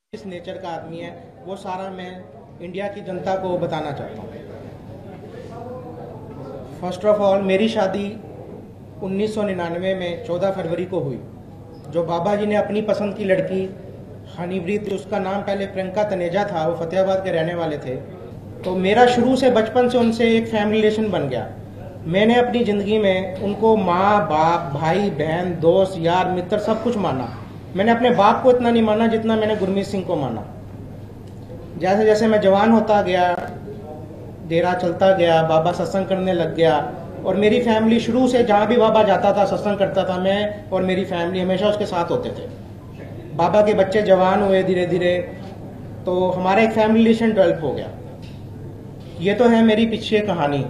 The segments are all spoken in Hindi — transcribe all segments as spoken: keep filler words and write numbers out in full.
किस नेचर का आदमी है वो सारा मैं इंडिया की जनता को बताना चाहता हूँ। फर्स्ट ऑफ ऑल, मेरी शादी उन्नीस सौ निन्यानवे में चौदह फरवरी को हुई। जो बाबा जी ने अपनी पसंद की लड़की हनीप्रीत, उसका नाम पहले प्रियंका तनेजा था, वो फतेहाबाद के रहने वाले थे। तो मेरा शुरू से बचपन से उनसे एक फैमिली रिलेशन बन गया। मैंने अपनी ज़िंदगी में उनको माँ बाप, भाई बहन, दोस्त, यार, मित्र सब कुछ माना। मैंने अपने बाप को इतना नहीं माना जितना मैंने गुरमीत सिंह को माना। जैसे जैसे मैं जवान होता गया, डेरा चलता गया, बाबा सत्संग करने लग गया। और मेरी फैमिली शुरू से जहाँ भी बाबा जाता था, सत्संग करता था, मैं और मेरी फैमिली हमेशा उसके साथ होते थे। बाबा के बच्चे जवान हुए धीरे धीरे, तो हमारा एक फैमिली रिलेशन डेवलप हो गया। ये तो है मेरी पीछे कहानी।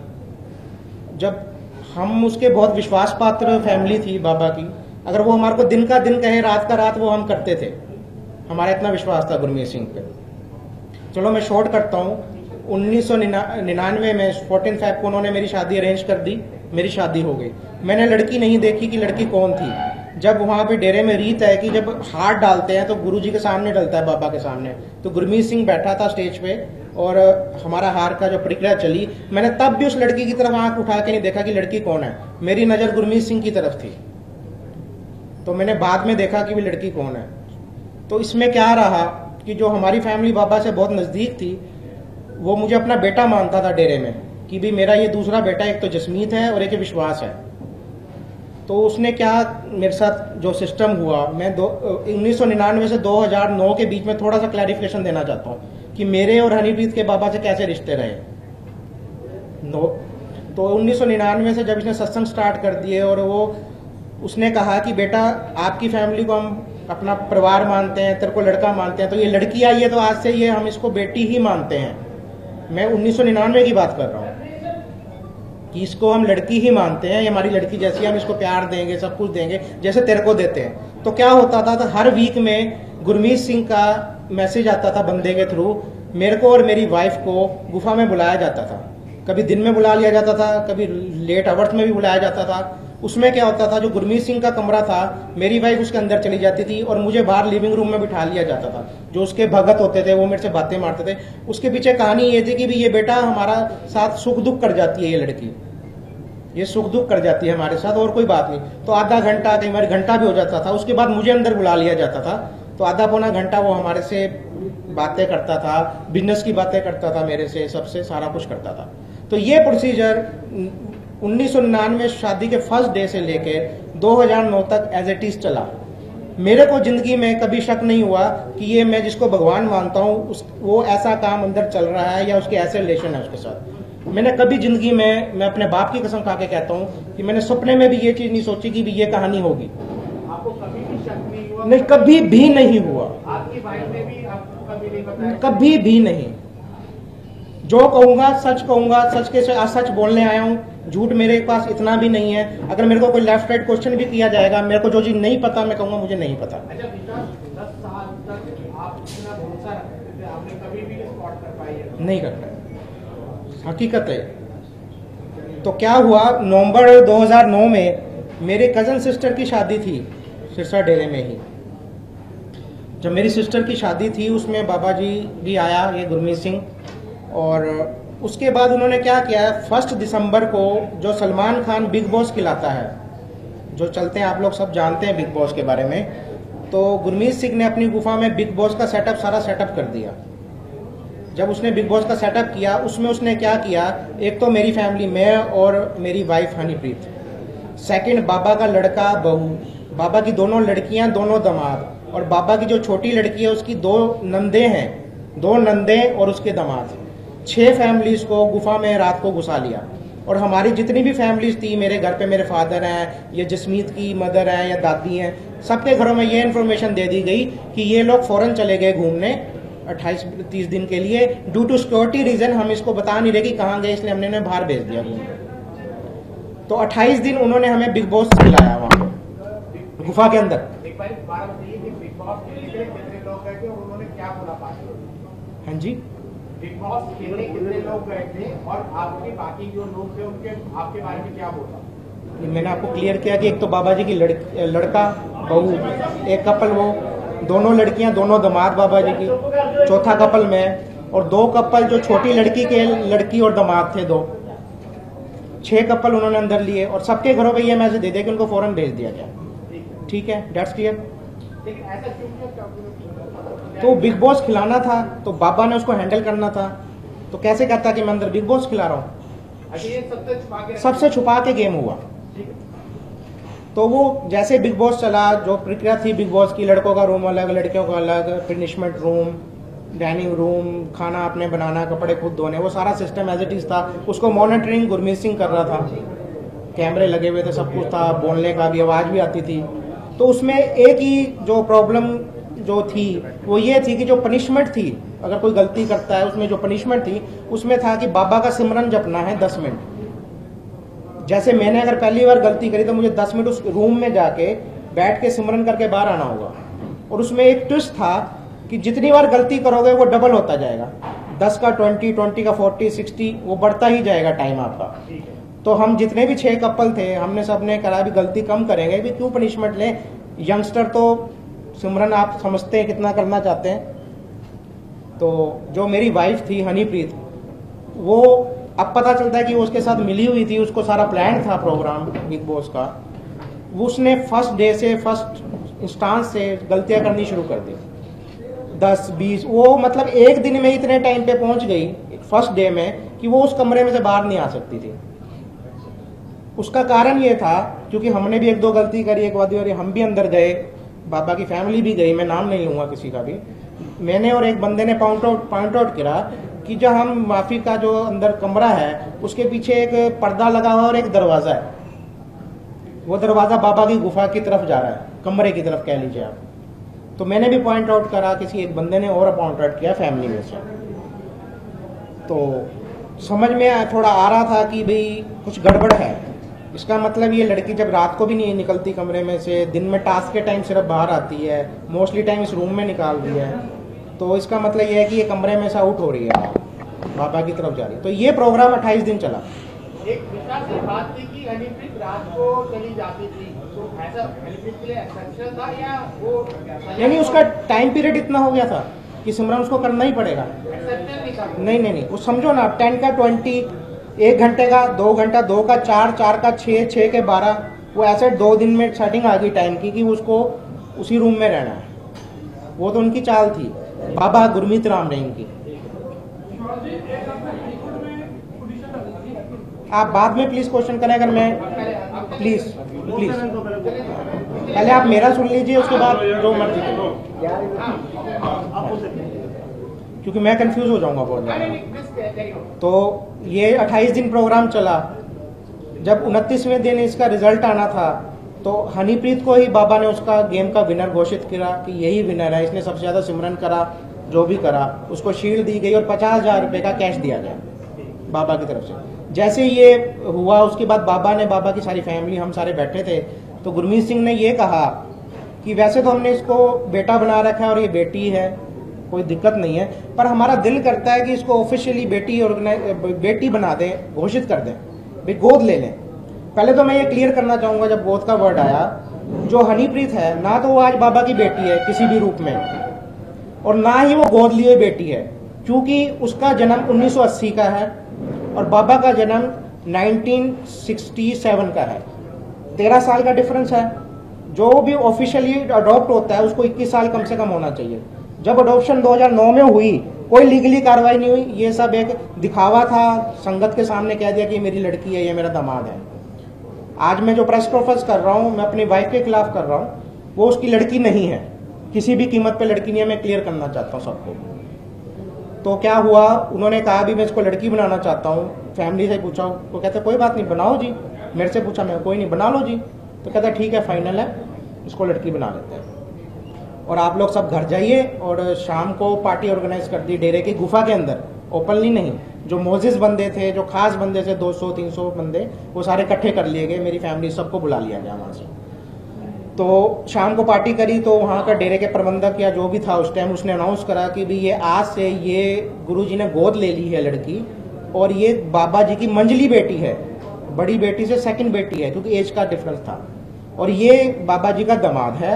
जब हम उसके बहुत विश्वास पात्र फैमिली थी बाबा की, अगर वो हमारे को दिन का दिन कहे, रात का रात, वो हम करते थे। हमारा इतना विश्वास था गुरमीत सिंह पे। चलो मैं शॉर्ट करता हूँ। उन्नीस सौ निन्यानवे में चौदह फेब को उन्होंने मेरी शादी अरेंज कर दी। मेरी शादी हो गई। मैंने लड़की नहीं देखी कि लड़की कौन थी। जब वहाँ पे डेरे में रीत है कि जब हाथ डालते हैं तो गुरुजी के सामने डलता है, बाबा के सामने। तो गुरमीत सिंह बैठा था स्टेज पे और हमारा हार का जो प्रक्रिया चली, मैंने तब भी उस लड़की की तरफ आंख उठा के नहीं देखा कि लड़की कौन है। मेरी नज़र गुरमीत सिंह की तरफ थी। तो मैंने बाद में देखा कि वो लड़की कौन है। तो इसमें क्या रहा कि जो हमारी फैमिली बाबा से बहुत नज़दीक थी, वो मुझे अपना बेटा मानता था डेरे में, कि भी मेरा ये दूसरा बेटा, एक तो जसमीत है और एक विश्वास है। तो उसने क्या मेरे साथ जो सिस्टम हुआ, मैं दो उन्नीस सौ निन्यानवे से दो हज़ार नौ के बीच में थोड़ा सा क्लैरिफिकेशन देना चाहता हूँ कि मेरे और हनीप्रीत के बाबा से कैसे रिश्ते रहे। नो तो उन्नीस सौ निन्यानवे से जब इसने सत्संग स्टार्ट कर दिए और वो उसने कहा कि बेटा, आपकी फैमिली को हम अपना परिवार मानते हैं, तेरे को लड़का मानते हैं, तो ये लड़की आई है तो आज से ये हम इसको बेटी ही मानते हैं। मैं उन्नीस सौ निन्यानवे की बात कर रहा हूँ कि इसको हम लड़की ही मानते हैं, ये हमारी लड़की जैसी, हम इसको प्यार देंगे, सब कुछ देंगे जैसे तेरे को देते हैं। तो क्या होता था, तो हर वीक में गुरमीत सिंह का मैसेज आता था बंदे के थ्रू, मेरे को और मेरी वाइफ को गुफा में बुलाया जाता था। कभी दिन में बुला लिया जाता था, कभी लेट आवर्स में भी बुलाया जाता था। उसमें क्या होता था, जो गुरमीत सिंह का कमरा था, मेरी वाइफ उसके अंदर चली जाती थी और मुझे बाहर लिविंग रूम में बिठा लिया जाता था। जो उसके भगत होते थे वो मेरे से बातें मारते थे। उसके पीछे कहानी ये थी कि भी ये बेटा हमारा साथ सुख दुख कर जाती है, ये लड़की ये सुख दुख कर जाती है हमारे साथ, और कोई बात नहीं। तो आधा घंटा, कई बार घंटा भी हो जाता था। उसके बाद मुझे अंदर बुला लिया जाता था, तो आधा पौना घंटा वो हमारे से बातें करता था, बिजनेस की बातें करता था, मेरे से सबसे सारा कुछ करता था। तो ये प्रोसीजर उन्नीस सौ निन्यानवे शादी के फर्स्ट डे से लेके दो हज़ार नौ तक एज इट इज चला। मेरे को जिंदगी में कभी शक नहीं हुआ कि ये मैं जिसको भगवान मानता हूँ उस वो ऐसा काम अंदर चल रहा है या उसके ऐसे रिलेशन है उसके साथ। मैंने कभी जिंदगी में, मैं अपने बाप की कसम खा के कहता हूँ कि मैंने सपने में भी ये चीज नहीं सोची कि भी ये कहानी होगी। आपको कभी भी शक नहीं हुआ? नहीं, कभी भी नहीं हुआ। आपकी वाइफ ने भी आपको कभी नहीं बताया? कभी भी नहीं। जो कहूंगा सच कहूंगा, सच के आज सच बोलने आया हूँ, झूठ मेरे पास इतना भी नहीं है। अगर मेरे को कोई लेफ्ट राइट क्वेश्चन भी किया जाएगा, मेरे को जो चीज नहीं पता मैं कहूंगा मुझे नहीं पता। अच्छा विकास, दस साल तक आप इतना भरोसा रखते थे, आपने कभी भी स्पॉट कर पाई है? नहीं कर पाया, हकीकत है। तो क्या हुआ, नवंबर दो हज़ार नौ में मेरे कजन सिस्टर की शादी थी सिरसा डेरे में ही। जब मेरी सिस्टर की शादी थी उसमें बाबा जी भी आया, ये गुरमीत सिंह। और उसके बाद उन्होंने क्या किया, फर्स्ट दिसंबर को जो सलमान खान बिग बॉस खिलाता है, जो चलते हैं, आप लोग सब जानते हैं बिग बॉस के बारे में, तो गुरमीत सिंह ने अपनी गुफा में बिग बॉस का सेटअप सारा सेटअप कर दिया। जब उसने बिग बॉस का सेटअप किया, उसमें उसने क्या किया, एक तो मेरी फैमिली, मैं और मेरी वाइफ हनीप्रीत, सेकंड बाबा का लड़का बहू, बाबा की दोनों लड़कियां, दोनों दामाद, और बाबा की जो छोटी लड़की है उसकी दो नंदे हैं, दो नंदे और उसके दामाद। छह फैमिलीज को गुफा में रात को घुसा लिया। और हमारी जितनी भी फैमिलीज थी, मेरे घर पे मेरे फादर हैं, ये जसमीत की मदर हैं या दादी हैं, सबके घरों में ये इन्फॉर्मेशन दे दी गई कि ये लोग फौरन चले गए घूमने अट्ठाईस तीस दिन के लिए। ड्यू टू सिक्योरिटी रीजन हम इसको बता नहीं रहे कि कहाँ गए, इसलिए हमने उन्हें बाहर भेज दिया घूमने। तो अट्ठाईस दिन उन्होंने हमें बिग बॉस खिलाया वहाँ पे गुफा के अंदर। एक बार बात बताइए कि बिग बॉस खेलने कितने लोग गए थे और उन्होंने क्या बोला पास? हाँ जी, बिग बॉस खेलने कितने लोग गए थे और आपके बाकी जो लोग थे उनके आपके बारे में क्या बोला? मैंने आपको क्लियर किया कि एक तो बाबा जी की लड़, लड़का बहू, एक कपल वो दोनों लड़कियां दोनों दामाद बाबा जी की, चौथा कपल में, और दो कपल जो छोटी लड़की के लड़की और दामाद थे दो, छह कपल उन्होंने अंदर लिए और सबके घरों पे ये मैसेज दे दिया कि उनको फौरन भेज दिया गया। ठीक है, दैट्स क्लियर। तो बिग बॉस खिलाना था तो बाबा ने उसको हैंडल करना था, तो कैसे कहता कि मैं अंदर बिग बॉस खिला रहा हूँ? सबसे छुपा के गेम हुआ। तो वो जैसे बिग बॉस चला, जो प्रक्रिया थी बिग बॉस की, लड़कों का रूम अलग, लड़कियों का अलग, फिनिशमेंट रूम, डाइनिंग रूम, खाना आपने बनाना, कपड़े खुद धोने, वो सारा सिस्टम एज इट इज था। उसको मॉनिटरिंग गुरमीत सिंह कर रहा था, कैमरे लगे हुए थे, सब कुछ था, बोलने का भी, आवाज़ भी आती थी। तो उसमें एक ही जो प्रॉब्लम जो थी वो ये थी कि जो पनिशमेंट थी, अगर कोई गलती करता है उसमें जो पनिशमेंट थी उसमें था कि बाबा का सिमरन जपना है दस मिनट। जैसे मैंने अगर पहली बार गलती करी तो मुझे दस मिनट उस रूम में जाके बैठ के सिमरन करके बाहर आना होगा। और उसमें एक ट्विस्ट था कि जितनी बार गलती करोगे वो डबल होता जाएगा, दस का ट्वेंटी, ट्वेंटी का फोर्टी, सिक्सटी, वो बढ़ता ही जाएगा टाइम आपका। तो हम जितने भी छह कपल थे हमने सबने करा भी गलती कम करेंगे भी, क्यों पनिशमेंट लें। यंगस्टर तो सिमरन आप समझते हैं कितना करना चाहते हैं। तो जो मेरी वाइफ थी हनीप्रीत, वो अब पता चलता है कि वो उसके साथ मिली हुई थी, उसको सारा प्लान था प्रोग्राम बिग बॉस का। वो उसने फर्स्ट डे से, फर्स्ट इंस्टांस से गलतियां करनी शुरू कर दी, दस बीस, वो मतलब एक दिन में इतने टाइम पे पहुंच गई फर्स्ट डे में कि वो उस कमरे में से बाहर नहीं आ सकती थी। उसका कारण ये था क्योंकि हमने भी एक दो गलती करी, एक बार हम भी अंदर गए, बाबा की फैमिली भी गई, मैं नाम नहीं लूंगा किसी का भी। मैंने और एक बंदे ने पॉइंट आउट पॉइंट आउट करा कि जो हम माफी का जो अंदर कमरा है उसके पीछे एक पर्दा लगा हुआ और एक दरवाजा है, वो दरवाजा बाबा की गुफा की तरफ जा रहा है, कमरे की तरफ कह लीजिए आप। तो मैंने भी पॉइंट आउट करा, किसी एक बंदे ने और पॉइंट आउट किया फैमिली में से। तो समझ में थोड़ा आ रहा था कि भाई कुछ गड़बड़ है। इसका मतलब ये लड़की जब रात को भी नहीं निकलती कमरे में से, दिन में टास्क के टाइम सिर्फ बाहर आती है, मोस्टली टाइम इस रूम में निकाल रही है, तो इसका मतलब ये है कि ये कमरे में से आउट हो रही है, बाबा की तरफ जा रही है। तो ये प्रोग्राम अट्ठाईस दिन चला। एक विशाल से बात थी कि हनीप्रीत रात को चली जाती थी, तो ऐसा हनीप्रीत के लिए एक्सेप्शन था या वो, यानी उसका टाइम पीरियड इतना हो गया था कि सिमरन उसको करना ही पड़ेगा? एक्सेप्शन नहीं था। नहीं नहीं नहीं, वो समझो ना, टेन का ट्वेंटी, एक घंटे का दो घंटा, दो का चार, चार का छः, छः के बारह, वो ऐसे दो दिन में सेटिंग आ गई टाइम की कि उसको उसी रूम में रहना है। वो तो उनकी चाल थी, बाबा गुरमीत राम ने इनकी। आप बाद में प्लीज क्वेश्चन करें, अगर मैं प्लीज प्लीज पहले आप मेरा सुन लीजिए, उसके बाद जो मर्जी करें, क्योंकि मैं कंफ्यूज हो जाऊंगा बहुत ज़्यादा। तो ये अट्ठाईस दिन प्रोग्राम चला। जब उनतीसवें दिन इसका रिजल्ट आना था तो हनीप्रीत को ही बाबा ने उसका गेम का विनर घोषित किया कि यही विनर है, इसने सबसे ज़्यादा सिमरन करा, जो भी करा। उसको शील्ड दी गई और पचास हजार रुपये का कैश दिया गया बाबा की तरफ से। जैसे ये हुआ उसके बाद बाबा ने, बाबा की सारी फैमिली, हम सारे बैठे थे, तो गुरमीत सिंह ने ये कहा कि वैसे तो हमने इसको बेटा बना रखा है और ये बेटी है, कोई दिक्कत नहीं है, पर हमारा दिल करता है कि इसको ऑफिशियली बेटी ऑर्गेनाइज बेटी बना दें, घोषित कर दें, भाई गोद ले लें। पहले तो मैं ये क्लियर करना चाहूँगा, जब गोद का वर्ड आया, जो हनीप्रीत है ना तो वो आज बाबा की बेटी है किसी भी रूप में, और ना ही वो गोद ली हुई बेटी है, क्योंकि उसका जन्म उन्नीस सौ अस्सी का है और बाबा का जन्म उन्नीस सौ सड़सठ का है। तेरह साल का डिफरेंस है। जो भी ऑफिशियली अडॉप्ट होता है उसको इक्कीस साल कम से कम होना चाहिए। जब अडॉप्शन दो हज़ार नौ में हुई कोई लीगली कार्रवाई नहीं हुई, ये सब एक दिखावा था, संगत के सामने कह दिया कि मेरी लड़की है, ये मेरा दामाद है। आज मैं जो प्रेस कॉन्फ्रेंस कर रहा हूँ मैं अपनी वाइफ के खिलाफ कर रहा हूँ, वो उसकी लड़की नहीं है, किसी भी कीमत पे लड़की नहीं है, मैं क्लियर करना चाहता हूँ सबको। तो क्या हुआ, उन्होंने कहा भी मैं इसको लड़की बनाना चाहता हूँ, फैमिली से पूछा तो कहते कोई बात नहीं बनाओ जी। मेरे से पूछा, मैं कोई नहीं बना लो जी। तो कहता ठीक है फाइनल है, इसको लड़की बना लेते हैं और आप लोग सब घर जाइए। और शाम को पार्टी ऑर्गेनाइज कर दी डेरे की गुफा के अंदर, ओपनली नहीं। जो मोजिस बंदे थे, जो खास बंदे थे, दो सौ तीन सौ बंदे, वो सारे इकट्ठे कर लिए गए, मेरी फैमिली सबको बुला लिया गया वहाँ से। तो शाम को पार्टी करी तो वहाँ का डेरे के प्रबंधक या जो भी था उस टाइम, उसने अनाउंस करा कि भाई ये आज से ये गुरुजी ने गोद ले ली है लड़की, और ये बाबा जी की मंझली बेटी है, बड़ी बेटी से सेकंड बेटी है, क्योंकि एज का डिफरेंस था, और ये बाबा जी का दामाद है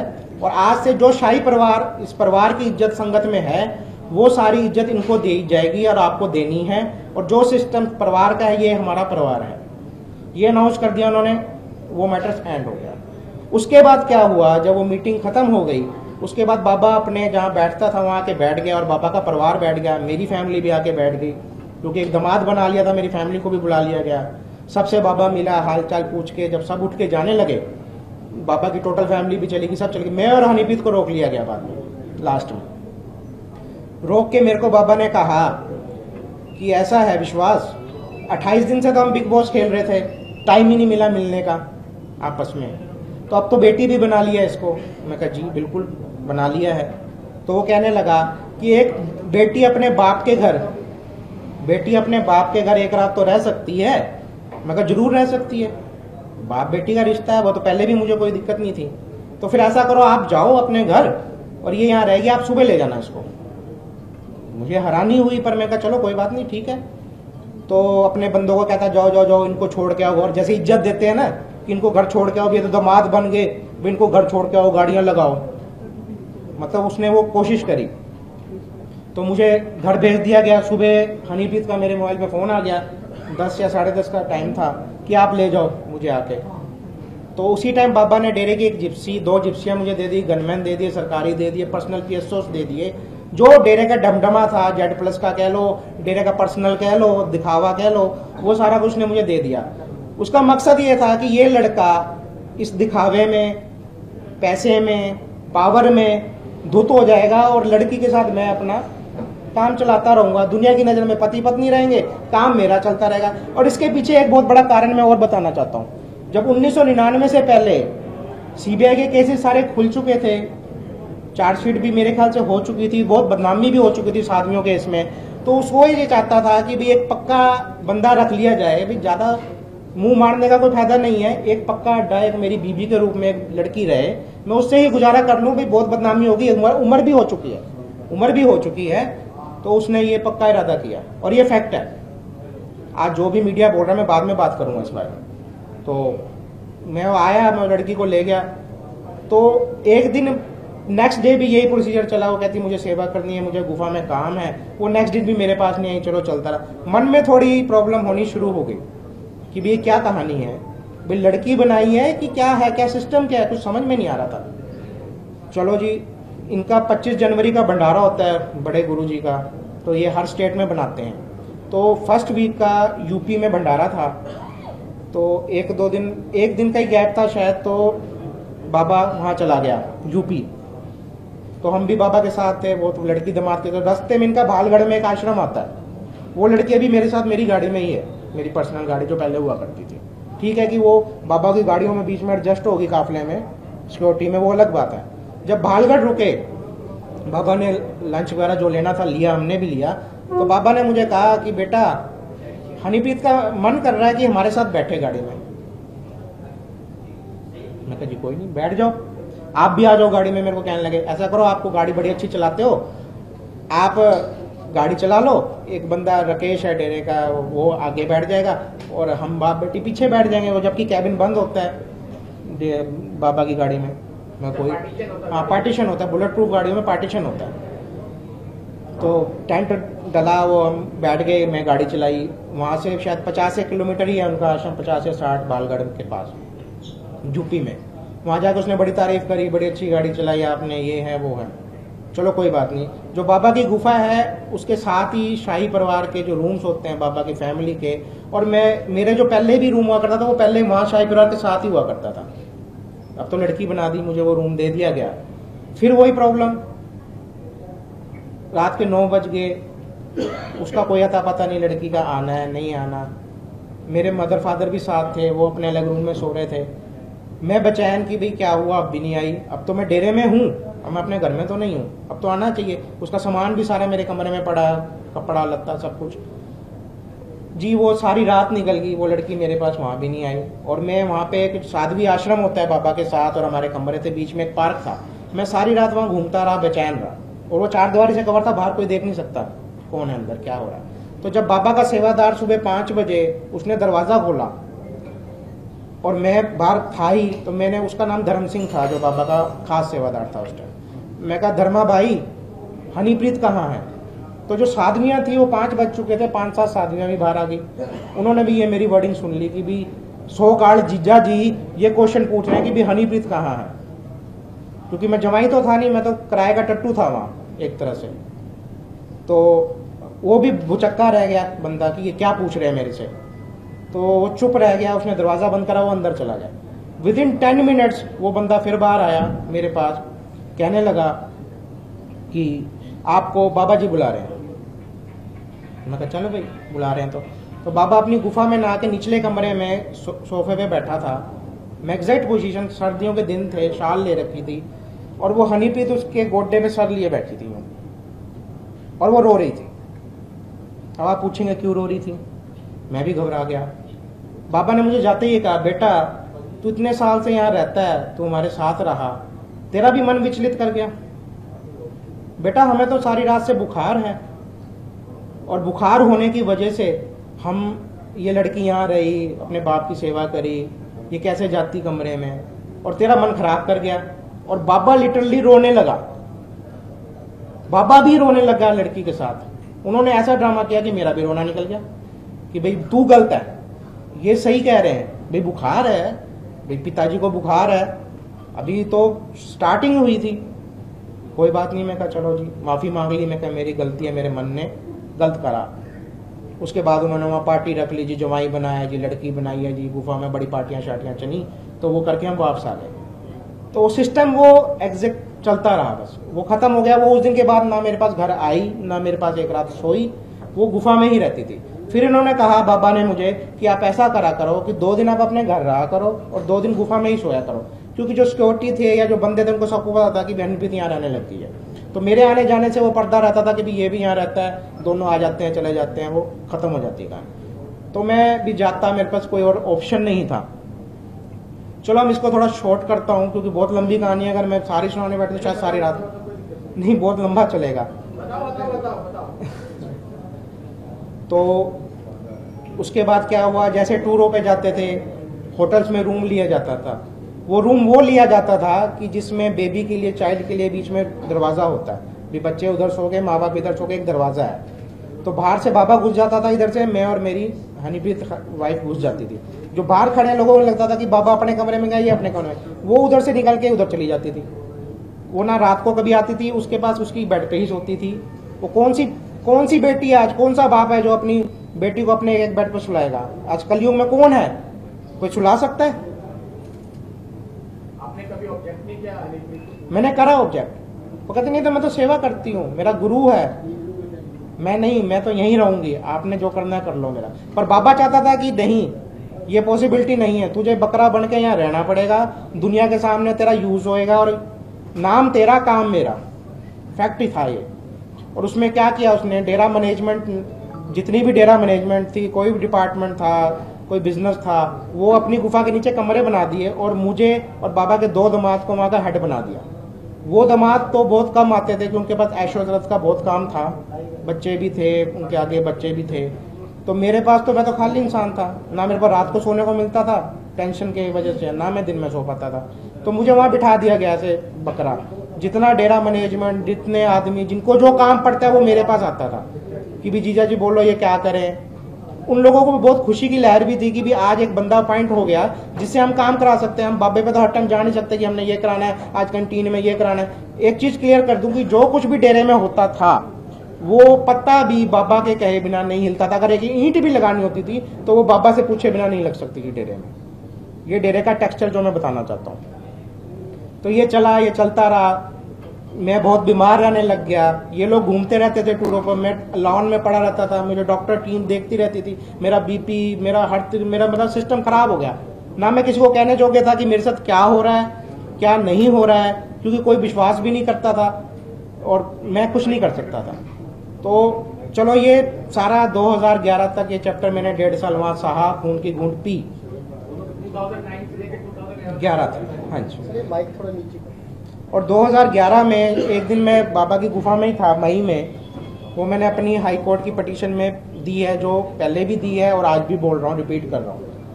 और आज से जो शाही परिवार इस परिवार की इज्जत संगत में है वो सारी इज्जत इनको दी जाएगी और आपको देनी है। और जो सिस्टम परिवार का है ये हमारा परिवार है, ये अनाउंस कर दिया उन्होंने, वो मैटर्स एंड हो गया। उसके बाद क्या हुआ, जब वो मीटिंग खत्म हो गई उसके बाद बाबा अपने जहाँ बैठता था वहाँ के बैठ गया और बाबा का परिवार बैठ गया, मेरी फैमिली भी आके बैठ गई क्योंकि एक दामाद बना लिया था, मेरी फैमिली को भी बुला लिया गया। सबसे बाबा मिला, हालचाल पूछ के जब सब उठ के जाने लगे, बाबा की टोटल फैमिली भी चली गई, सब चली गई। मैं और हनीप्रीत को रोक लिया गया बाद में, लास्ट में रोक के मेरे को बाबा ने कहा कि ऐसा है विश्वास, अट्ठाईस दिन से तो हम बिग बॉस खेल रहे थे, टाइम ही नहीं मिला मिलने का आपस में, तो अब तो बेटी भी बना लिया इसको। मैं कहा जी बिल्कुल बना लिया है। तो वो कहने लगा कि एक बेटी अपने बाप के घर बेटी अपने बाप के घर एक रात तो रह सकती है। मैं कहा जरूर रह सकती है, बाप बेटी का रिश्ता है, वो तो पहले भी मुझे कोई दिक्कत नहीं थी। तो फिर ऐसा करो, आप जाओ अपने घर और ये यहाँ रहेगी, आप सुबह ले जाना इसको। मुझे हैरानी हुई पर मैं कहा चलो कोई बात नहीं, ठीक है। तो अपने बंदों को कहता जाओ जाओ जाओ इनको छोड़ के आओ, और जैसे इज्जत देते हैं ना कि इनको घर छोड़ के आओ, ये तो दामाद बन गए, इनको घर छोड़ के आओ, गाड़ियां लगाओ, मतलब उसने वो कोशिश करी। तो मुझे घर भेज दिया गया। सुबह हनीप्रीत का मेरे मोबाइल पे फोन आ गया, दस या साढ़े दस का टाइम था कि आप ले जाओ मुझे आके। तो उसी टाइम बाबा ने डेरे की एक जिप्सी, दो जिप्सियां मुझे दे दी, गनमैन दे दिए, सरकारी दे दिए, पर्सनल पीएसओस दे दिए। जो डेरे का डमडमा था, जेड प्लस का कह लो, डेरे का पर्सनल कह लो, दिखावा कह लो, वो सारा कुछ ने मुझे दे दिया। उसका मकसद ये था कि ये लड़का इस दिखावे में, पैसे में, पावर में धुत हो जाएगा और लड़की के साथ मैं अपना काम चलाता रहूंगा, दुनिया की नजर में पति पत्नी रहेंगे, काम मेरा चलता रहेगा। और इसके पीछे एक बहुत बड़ा कारण मैं और बताना चाहता हूँ। जब उन्नीस सौ निन्यानवे से पहले सीबीआई के केसेस सारे खुल चुके थे, चार्जशीट भी मेरे ख्याल से हो चुकी थी, बहुत बदनामी भी हो चुकी थी साथियों के इसमें, तो उसको ये चाहता था कि भी एक पक्का बंदा रख लिया जाए, भी ज्यादा मुंह मारने का कोई फायदा नहीं है, एक पक्का अड्डा, एक मेरी बीबी के रूप में एक लड़की रहे, मैं उससे ही गुजारा कर लूं, भी बहुत बदनामी होगी, उम्र उम्र भी हो चुकी है उम्र भी हो चुकी है तो उसने ये पक्का इरादा किया और ये फैक्ट है। आज जो भी मीडिया बोल रहा है मैं बाद में बात करूंगा इस बारे में। तो मैं आया, मैं लड़की को ले गया, तो एक दिन नेक्स्ट डे भी यही प्रोसीजर चला। वो कहती मुझे सेवा करनी है, मुझे गुफा में काम है। वो नेक्स्ट दिन भी मेरे पास नहीं आई, चलो चलता रहा। मन में थोड़ी प्रॉब्लम होनी शुरू हो गई कि भाई क्या कहानी है, भाई लड़की बनाई है कि क्या है, क्या सिस्टम क्या है, कुछ समझ में नहीं आ रहा था। चलो जी, इनका पच्चीस जनवरी का भंडारा होता है बड़े गुरु जी का, तो ये हर स्टेट में बनाते हैं। तो फर्स्ट वीक का यूपी में भंडारा था, तो एक दो दिन एक दिन का ही गैप था शायद, तो बाबा वहाँ चला गया यूपी। तो हम भी बाबा के साथ थे, वो तो लड़की दामाद के। तो रास्ते में इनका भालगढ़ में एक आश्रम आता है, वो लड़की अभी मेरे साथ मेरी गाड़ी में ही है, मेरी पर्सनल गाड़ी जो पहले हुआ करती थी। ठीक है कि वो बाबा की गाड़ियों में बीच में एडजस्ट होगी काफिले में, सिक्योरिटी में, वो अलग बात है। जब भालगढ़ रुके, बाबा ने लंच वगैरह जो लेना था लिया, हमने भी लिया। तो बाबा ने मुझे कहा कि बेटा हनीप्रीत का मन कर रहा है कि हमारे साथ बैठे गाड़ी में। मैं कहा जी कोई नहीं, बैठ जाओ, आप भी आ जाओ गाड़ी में। मेरे को कहने लगे ऐसा करो, आपको गाड़ी बड़ी अच्छी चलाते हो, आप गाड़ी चला लो, एक बंदा राकेश है डेरे का, वो आगे बैठ जाएगा और हम बाप बेटी पीछे बैठ जाएंगे, वो जबकि कैबिन बंद होता है बाबा की गाड़ी में। मैं कोई हाँ पार्टीशन होता है, बुलेट प्रूफ गाड़ियों में पार्टीशन होता है। तो टेंट डला, वो हम बैठ गए, मैं गाड़ी चलाई। वहाँ से शायद पचास एक किलोमीटर ही है उनका आश्रम, पचास या साठ, बालगढ़ के पास यूपी में। वहाँ जाकर उसने बड़ी तारीफ करी, बड़ी अच्छी गाड़ी चलाई आपने, ये है वो है। चलो कोई बात नहीं। जो बाबा की गुफा है उसके साथ ही शाही परिवार के जो रूम्स होते हैं बाबा की फैमिली के, और मैं मेरे जो पहले भी रूम हुआ करता था वो पहले वहाँ शाही परिवार के साथ ही हुआ करता था। अब तो लड़की बना दी, मुझे वो रूम दे दिया गया। फिर वही प्रॉब्लम, रात के नौ बज गए, उसका कोई अता पता नहीं लड़की का आना है नहीं आना। मेरे मदर फादर भी साथ थे, वो अपने अलग रूम में सो रहे थे। मैं बेचैन कि भाई क्या हुआ, अब भी नहीं आई। अब तो मैं डेरे में हूँ, अब मैं अपने घर में तो नहीं हूँ, अब तो आना चाहिए। उसका सामान भी सारा मेरे कमरे में पड़ा, कपड़ा लत्ता सब कुछ। जी वो सारी रात निकल गई, वो लड़की मेरे पास वहाँ भी नहीं आई। और मैं वहाँ पे एक साध्वी आश्रम होता है बाबा के साथ, और हमारे कमरे थे बीच में एक पार्क था। मैं सारी रात वहाँ घूमता रहा, बेचैन रहा। और वो चार दीवारी से कवर था, बाहर कोई देख नहीं सकता कौन है अंदर, क्या हो रहा है। तो जब बाबा का सेवादार सुबह पाँच बजे उसने दरवाज़ा खोला, और मैं बाहर था ही, तो मैंने, उसका नाम धर्म सिंह था जो बाबा का खास सेवादार था उस टाइम। मैं कहा धर्मा भाई हनीप्रीत कहाँ है? तो जो साधवियाँ थी वो पाँच बज चुके थे, पाँच सात साधवियाँ भी बाहर आ गई। उन्होंने भी ये मेरी वर्डिंग सुन ली कि भी सो कार्ड जीजा जी ये क्वेश्चन पूछ रहे हैं कि भी हनीप्रीत कहाँ है, क्योंकि मैं जमाई तो था नहीं, मैं तो किराए का टट्टू था वहाँ एक तरह से। तो वो भी भुचक्का रह गया बंदा कि ये क्या पूछ रहे हैं मेरे से, तो वो चुप रह गया, उसने दरवाज़ा बंद करा, वो अंदर चला गया। विद इन टेन मिनट्स वो बंदा फिर बाहर आया मेरे पास, कहने लगा कि आपको बाबा जी बुला रहे हैं। मैं कहा चलो भाई बुला रहे हैं तो तो बाबा अपनी गुफा में नहा के निचले कमरे में सो, सोफे पे बैठा था। मैं एग्जैक्ट पोजीशन, सर्दियों के दिन थे, शाल ले रखी थी, और वो हनीप्रीत उसके गोड्डे पे सर लिए बैठी थी और वो रो रही थी। अब आप पूछेंगे क्यों रो रही थी? मैं भी घबरा गया। बाबा ने मुझे जाते ही कहा, बेटा तू इतने साल से यहाँ रहता है, तू हमारे साथ रहा, तेरा भी मन विचलित कर गया? बेटा हमें तो सारी रात से बुखार है, और बुखार होने की वजह से हम, ये लड़की यहाँ रही, अपने बाप की सेवा करी, ये कैसे जाती कमरे में, और तेरा मन खराब कर गया। और बाबा लिटरली रोने लगा, बाबा भी रोने लगा लड़की के साथ। उन्होंने ऐसा ड्रामा किया कि मेरा भी रोना निकल गया कि भाई तू गलत है, ये सही कह रहे हैं, भाई बुखार है, भाई पिताजी को बुखार है, अभी तो स्टार्टिंग हुई थी, कोई बात नहीं। मैं कहा चलो जी, माफ़ी मांग ली। मैं कहा मेरी गलती है, मेरे मन ने गलत करा। उसके बाद उन्होंने वहाँ पार्टी रख ली जी, जवाई बनाया जी, लड़की बनाई है जी, गुफा में बड़ी पार्टियाँ शार्टियाँ चली, तो वो करके हम वापस आ गए। तो वो सिस्टम वो एग्जैक्ट चलता रहा, बस वो ख़त्म हो गया। वो उस दिन के बाद ना मेरे पास घर आई, ना मेरे पास एक रात सोई, वो गुफा में ही रहती थी। फिर इन्होंने कहा, बाबा ने मुझे, कि आप ऐसा करा करो कि दो दिन आप अपने घर रहा करो और दो दिन गुफा में ही सोया करो, क्योंकि जो सिक्योरिटी थे या जो बंदे थे उनको सबको पता था कि बहनप्रीत यहाँ रहने लगती है। तो मेरे आने जाने से वो पर्दा रहता था कि भी ये भी यहाँ रहता है, दोनों आ जाते हैं चले जाते हैं, वो ख़त्म हो जाती है कहानी। तो मैं भी जाता, मेरे पास कोई और ऑप्शन नहीं था। चलो हम इसको थोड़ा शॉर्ट करता हूँ, क्योंकि बहुत लंबी कहानी है, अगर मैं सारी सुनाने बैठे तो शायद सारी रात नहीं, बहुत लंबा चलेगा। बताओ बताओ बताओ बताओ। तो उसके बाद क्या हुआ, जैसे टूरों पे जाते थे, होटल्स में रूम लिया जाता था। वो रूम वो लिया जाता था कि जिसमें बेबी के लिए, चाइल्ड के लिए बीच में दरवाज़ा होता है, भी बच्चे उधर सो गए, माँ बाप इधर सो गए, एक दरवाज़ा है। तो बाहर से बाबा घुस जाता था इधर से, मैं और मेरी हनीप्रीत वाइफ घुस जाती थी। जो बाहर खड़े लोगों को लगता था कि बाबा अपने कमरे में गए, ये अपने कमरे में, वो उधर से निकल के उधर चली जाती थी। वो ना रात को कभी आती थी, उसके पास उसकी बेड पे ही सोती थी। वो कौन सी कौन सी बेटी है आज, कौन सा बाप है जो अपनी बेटी को अपने एक बेड पर सुलाएगा? आज कलयुग में कौन है, कोई सुला सकता है? आपने कभी ऑब्जेक्ट नहीं किया हनीप्रीत को? मैंने करा ऑब्जेक्ट, वो कहते नहीं तो मैं तो सेवा करती हूँ, मेरा गुरु है, मैं नहीं, मैं तो यहीं रहूंगी, आपने जो करना है कर लो मेरा। पर बाबा चाहता था कि नहीं, ये पॉसिबिलिटी नहीं है, तुझे बकरा बन के यहाँ रहना पड़ेगा, दुनिया के सामने तेरा यूज होएगा, और नाम तेरा काम मेरा, फैक्ट ही था ये। और उसमें क्या किया उसने, डेरा मैनेजमेंट, जितनी भी डेरा मैनेजमेंट थी, कोई भी डिपार्टमेंट था, कोई बिजनेस था, वो अपनी गुफा के नीचे कमरे बना दिए, और मुझे और बाबा के दो दामाद को वहाँ का हेड बना दिया। वो दामाद तो बहुत कम आते थे, क्योंकि उनके पास ऐशो हज़रत का बहुत काम था, बच्चे भी थे, उनके आगे बच्चे भी थे। तो मेरे पास तो, मैं तो खाली इंसान था, ना मेरे पास रात को सोने को मिलता था टेंशन की वजह से, ना मैं दिन में सो पाता था। तो मुझे वहाँ बिठा दिया गया ऐसे बकरा। जितना डेरा मैनेजमेंट, जितने आदमी, जिनको जो काम पड़ता है वो मेरे पास आता था कि भी जीजा जी बोलो ये क्या करें। उन लोगों को भी बहुत खुशी की लहर भी थी कि भी आज एक बंदा अपॉइंट हो गया जिससे हम काम करा सकते हैं। हम बाबे पे तो हर टाइम जा नहीं सकते कि हमने ये कराना है, आज कैंटीन में ये कराना है। एक चीज क्लियर कर दूं कि जो कुछ भी डेरे में होता था वो पत्ता भी बाबा के कहे बिना नहीं हिलता था। अगर एक ईंट भी लगानी होती थी तो वो बाबा से पूछे बिना नहीं लग सकती थी डेरे में। ये डेरे का टेक्सचर जो मैं बताना चाहता हूँ। तो ये चला, ये चलता रहा, मैं बहुत बीमार रहने लग गया। ये लोग घूमते रहते थे टूरों पर, मैं लॉन में पड़ा रहता था, मुझे डॉक्टर टीम देखती रहती थी। मेरा बीपी, मेरा हर मेरा मतलब सिस्टम खराब हो गया। ना मैं किसी को कहने जोग्य था कि मेरे साथ क्या हो रहा है क्या नहीं हो रहा है, क्योंकि कोई विश्वास भी नहीं करता था और मैं कुछ नहीं कर सकता था। तो चलो ये सारा दो हज़ार ग्यारह तक ये चैप्टर मैंने डेढ़ साल वहाँ सहा, खून की घूंट पी। दो हज़ार नौ से लेकर दो हज़ार ग्यारह तक, हाँ जी। माइक थोड़ा नीचे। और दो हज़ार ग्यारह में एक दिन मैं बाबा की गुफा में ही था, मई में। वो मैंने अपनी हाई कोर्ट की पटिशन में दी है, जो पहले भी दी है और आज भी बोल रहा हूँ, रिपीट कर रहा हूँ।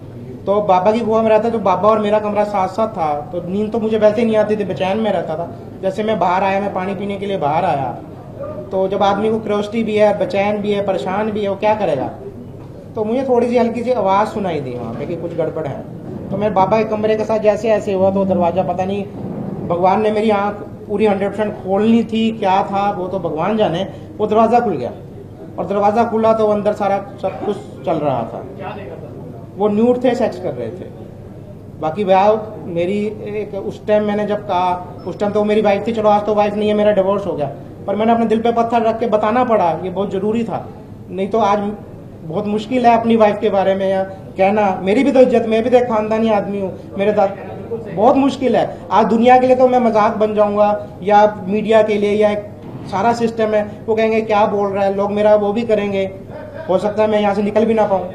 तो बाबा की गुआ में रहता, तो बाबा और मेरा कमरा साथ साथ था, तो नींद तो मुझे वैसे ही नहीं आती थी, बेचैन में रहता था। जैसे मैं बाहर आया, मैं पानी पीने के लिए बाहर आया, तो जब आदमी को क्यूरियोसिटी भी है, बेचैन भी है, परेशान भी है, वो क्या करेगा। तो मुझे थोड़ी सी हल्की सी आवाज़ सुनाई दी वहाँ पे कि कुछ गड़बड़ है। तो मैं बाबा के कमरे के साथ जैसे ऐसे हुआ, तो दरवाज़ा पता नहीं भगवान ने मेरी आँख पूरी हंड्रेड परसेंट खोलनी थी, क्या था वो तो भगवान जाने, वो दरवाज़ा खुल गया। और दरवाज़ा खुला तो अंदर सारा सब कुछ चल रहा था। क्या देखा था? वो न्यूड थे, सेक्स कर रहे थे। बाकी ब्याह मेरी एक उस टाइम मैंने जब कहा, उस टाइम तो मेरी वाइफ थी, चलो आज तो वाइफ नहीं है, मेरा डिवोर्स हो गया, पर मैंने अपने दिल पे पत्थर रख के बताना पड़ा, ये बहुत ज़रूरी था। नहीं तो आज बहुत मुश्किल है अपनी वाइफ के बारे में या कहना, मेरी भी तो इज्जत, मैं भी तो एक खानदानी आदमी हूँ, मेरे साथ बहुत मुश्किल है। आज दुनिया के लिए तो मैं मजाक बन जाऊँगा, या मीडिया के लिए, या एक सारा सिस्टम है, वो कहेंगे क्या बोल रहा है, लोग मेरा वो भी करेंगे, हो सकता है मैं यहाँ से निकल भी ना पाऊँ।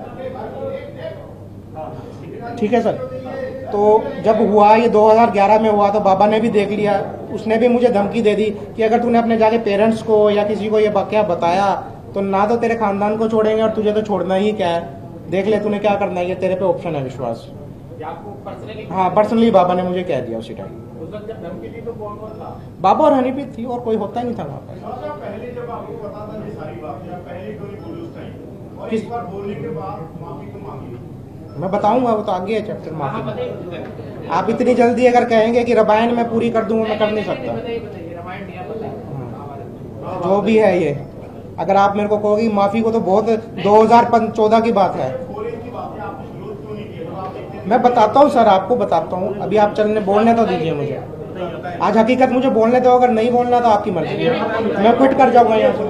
ठीक है सर। तो जब हुआ ये दो हज़ार ग्यारह में हुआ, तो बाबा ने भी देख लिया, उसने भी मुझे धमकी दे दी कि अगर तूने अपने जाके पेरेंट्स को या किसी को ये वाकया बताया तो ना तो तेरे खानदान को छोड़ेंगे और तुझे तो छोड़ना ही क्या है, देख ले तूने क्या करना है, ये तेरे पे ऑप्शन है विश्वास। आपको पर्सनली? हाँ पर्सनली बाबा ने मुझे कह दिया उसी टाइम। उस वक्त जब धमकी दी तो कौन कौन था? बाबा और हनीप्रीत थी, और कोई होता ही नहीं था वहाँ पर। पहले जब आपको पता था ये सारी बातें, आप पहले क्यों नहीं बोले उस टाइम, और किस- एक बार बोलने के बाद माफी तो मांगी? मैं बताऊंगा, वो तो आगे है चैप्टर हाँ माफी। बताइए। आप इतनी जल्दी अगर कहेंगे कि रामायण में पूरी कर दूंगा, मैं कर नहीं सकता। बताइए बताइए, रामायण नहीं आप बताइए। जो भी है ये, अगर आप मेरे को कहोगे माफी को, तो बहुत दो हज़ार चौदह की बात है। बोले की बातें आपने विरोध क्यों नहीं किया? जब आप इतने मैं बताता हूँ सर, आपको बताता हूँ, अभी आप चलने बोलने तो दीजिए मुझे। आज हकीकत मुझे बोलने दो, अगर नहीं बोलना तो आपकी मर्जी है, मैं क्विट कर जाऊंगा यहाँ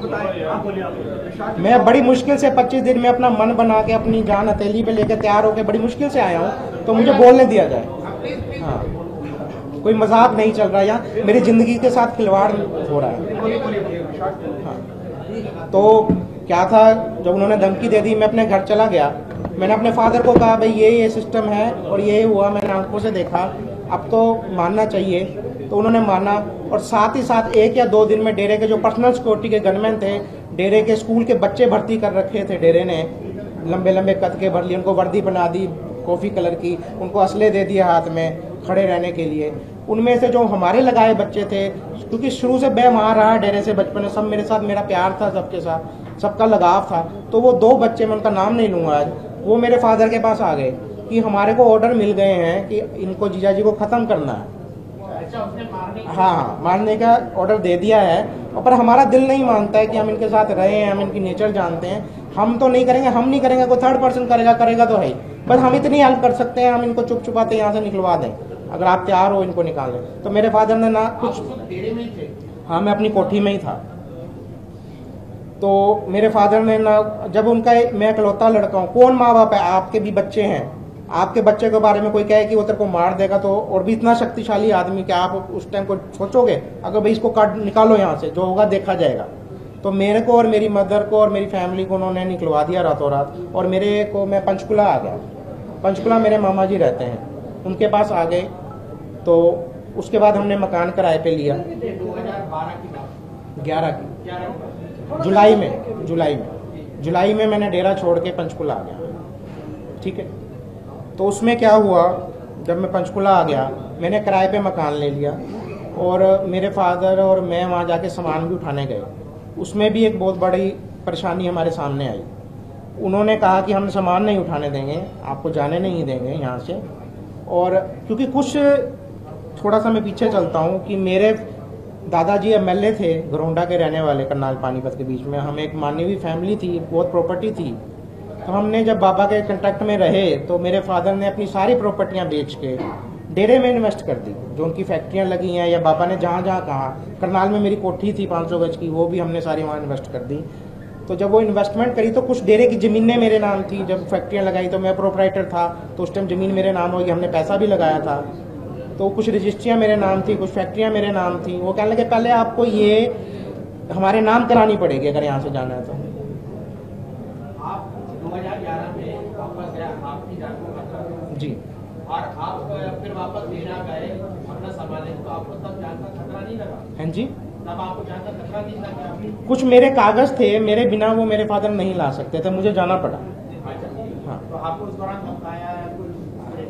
से। मैं बड़ी मुश्किल से पच्चीस दिन में अपना मन बना के, अपनी जान हथेली पे लेके तैयार होके बड़ी मुश्किल से आया हूँ, तो मुझे बोलने दिया जाए। हाँ, कोई मजाक नहीं चल रहा है यहाँ, मेरी जिंदगी के साथ खिलवाड़ हो रहा है। हाँ, तो क्या था, जब उन्होंने धमकी दे दी, मैं अपने घर चला गया। मैंने अपने फादर को कहा भाई ये ये सिस्टम है और ये हुआ, मैंने आंखों से देखा, अब तो मानना चाहिए। तो उन्होंने माना, और साथ ही साथ एक या दो दिन में डेरे के जो पर्सनल सिक्योरिटी के गनमैन थे, डेरे के स्कूल के बच्चे भर्ती कर रखे थे डेरे ने, लंबे लंबे कद के भर लिए, उनको वर्दी बना दी कॉफ़ी कलर की, उनको असले दे दिए हाथ में खड़े रहने के लिए। उनमें से जो हमारे लगाए बच्चे थे, क्योंकि शुरू से मैं वहाँ रहा डेरे से, बचपन में सब मेरे साथ, मेरा प्यार था सबके साथ, सबका लगाव था, तो वो दो बच्चे, मैं उनका नाम नहीं लूँगा आज, वो मेरे फादर के पास आ गए कि हमारे को ऑर्डर मिल गए हैं कि इनको जीजाजी को ख़त्म करना है। अच्छा, उसने मारने की- हाँ हाँ, मारने का ऑर्डर दे दिया है, और पर हमारा दिल नहीं मानता है कि हम इनके साथ रहे हैं, हम इनकी नेचर जानते हैं, हम तो नहीं करेंगे, हम नहीं करेंगे, कोई थर्ड पर्सन करेगा, करेगा तो है ही, बस हम इतनी हेल्प कर सकते हैं, हम इनको चुप छुपाते यहाँ से निकलवा दें, अगर आप तैयार हो इनको निकालने। तो मेरे फादर ने ना कुछ, डेरे में ही थे? हाँ मैं अपनी कोठी में ही था। तो मेरे फादर ने ना, जब उनका, मैं इकलौता लड़का हूँ, कौन माँ बाप है, आपके भी बच्चे हैं, आपके बच्चे के बारे में कोई कहे कि वो तेरे को मार देगा, तो और भी इतना शक्तिशाली आदमी, क्या आप उस टाइम को सोचोगे अगर भाई इसको काट निकालो यहाँ से, जो होगा देखा जाएगा। तो मेरे को और मेरी मदर को और मेरी फैमिली को उन्होंने निकलवा दिया रातों रात, और मेरे को, मैं पंचकुला आ गया। पंचकुला मेरे मामा जी रहते हैं, उनके पास आ गए। तो उसके बाद हमने मकान किराए पे लिया, दो हज़ार बारह की बात, ग्यारह की ग्यारह जुलाई में जुलाई में जुलाई में मैंने डेरा छोड़ के पंचकुला आ गया। ठीक है, तो उसमें क्या हुआ, जब मैं पंचकुला आ गया, मैंने किराए पे मकान ले लिया, और मेरे फादर और मैं वहाँ जाके सामान भी उठाने गए। उसमें भी एक बहुत बड़ी परेशानी हमारे सामने आई। उन्होंने कहा कि हम सामान नहीं उठाने देंगे, आपको जाने नहीं देंगे यहाँ से। और क्योंकि कुछ, थोड़ा सा मैं पीछे चलता हूँ कि मेरे दादाजी एमएलए थे, घरौंडा के रहने वाले, करनाल पानीपत के बीच में। हम एक मानी हुई फैमिली थी, बहुत प्रॉपर्टी थी। तो हमने जब बाबा के कंट्रैक्ट में रहे, तो मेरे फादर ने अपनी सारी प्रॉपर्टियां बेच के डेरे में इन्वेस्ट कर दी, जो उनकी फैक्ट्रियां लगी हैं, या बाबा ने जहाँ जहाँ कहा। करनाल में मेरी कोठी थी पाँच सौ गज की, वो भी हमने सारी वहाँ इन्वेस्ट कर दी। तो जब वो इन्वेस्टमेंट करी, तो कुछ डेरे की ज़मीनें मेरे नाम थी। जब फैक्ट्रियाँ लगाई तो मैं प्रोपराइटर था, तो उस टाइम ज़मीन मेरे नाम होगी, हमने पैसा भी लगाया था। तो कुछ रजिस्ट्रियाँ मेरे नाम थी, कुछ फैक्ट्रियाँ मेरे नाम थी। वो कहने लगे पहले आपको ये हमारे नाम करानी पड़ेगी अगर यहाँ से जाना है तो। आप दो हज़ार ग्यारह में वापस गए, आपकी जान को खतरा, जी, और आप फिर वापस डेरा गए अपना सामान, तो आपको तब जान का खतरा नहीं लगा? हाँ जी, तब आपको जान का खतरा नहीं लगा? कुछ मेरे कागज थे, मेरे बिना वो मेरे फादर नहीं ला सकते थे, मुझे जाना पड़ा। अच्छा, हाँ। तो आपको उस दौरान धमकाया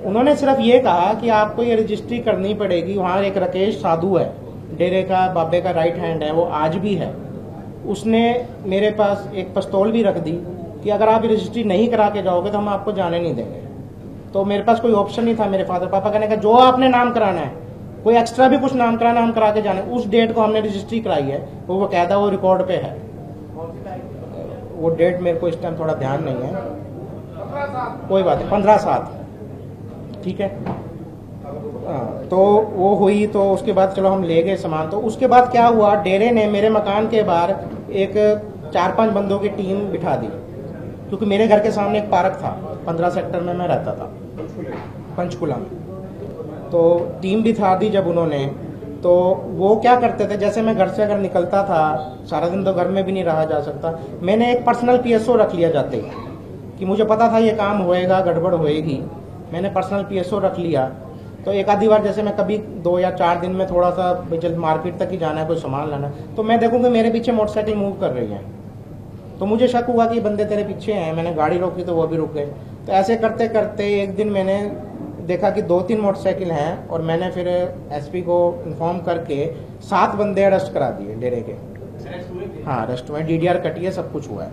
उन्होंने सिर्फ ये कहा कि आपको ये रजिस्ट्री करनी पड़ेगी। वहाँ एक राकेश साधु है, डेरे का बाबे का राइट हैंड है, वो आज भी है। उसने मेरे पास एक पिस्तौल भी रख दी कि अगर आप रजिस्ट्री नहीं करा के जाओगे तो हम आपको जाने नहीं देंगे। तो मेरे पास कोई ऑप्शन नहीं था। मेरे फादर पापा कहने का जो आपने नाम कराना है, कोई एक्स्ट्रा भी कुछ नाम कराना हम करा के जाने। उस डेट को हमने रजिस्ट्री कराई है, वो वो कहता वो रिकॉर्ड पे है। वो डेट मेरे को इस टाइम थोड़ा ध्यान नहीं है, कोई बात नहीं, पंद्रह सात, ठीक है। हाँ, तो वो हुई। तो उसके बाद चलो हम ले गए सामान। तो उसके बाद क्या हुआ, डेरे ने मेरे मकान के बाहर एक चार पांच बंदों की टीम बिठा दी, क्योंकि मेरे घर के सामने एक पार्क था, पंद्रह सेक्टर में मैं रहता था, पंचकुला में। तो टीम बिठा दी जब उन्होंने, तो वो क्या करते थे, जैसे मैं घर से अगर निकलता था, सारा दिन तो घर में भी नहीं रहा जा सकता, मैंने एक पर्सनल पीएसओ रख लिया जाते ही, कि मुझे पता था ये काम होएगा, गड़बड़ होएगी। मैंने पर्सनल पीएसओ रख लिया। तो एक आधी बार जैसे मैं कभी दो या चार दिन में थोड़ा सा चल मार्केट तक ही जाना है, कोई सामान लाना है, तो मैं देखूँ कि मेरे पीछे मोटरसाइकिल मूव कर रही है। तो मुझे शक हुआ कि बंदे तेरे पीछे हैं। मैंने गाड़ी रोकी तो वो भी रुक गए। तो ऐसे करते करते एक दिन मैंने देखा कि दो तीन मोटरसाइकिल हैं, और मैंने फिर एसपी को इन्फॉर्म करके सात बंदे अरेस्ट करा दिए डेरे के। हाँ, अरेस्ट हुए, डीडीआर कटी है, सब कुछ हुआ है।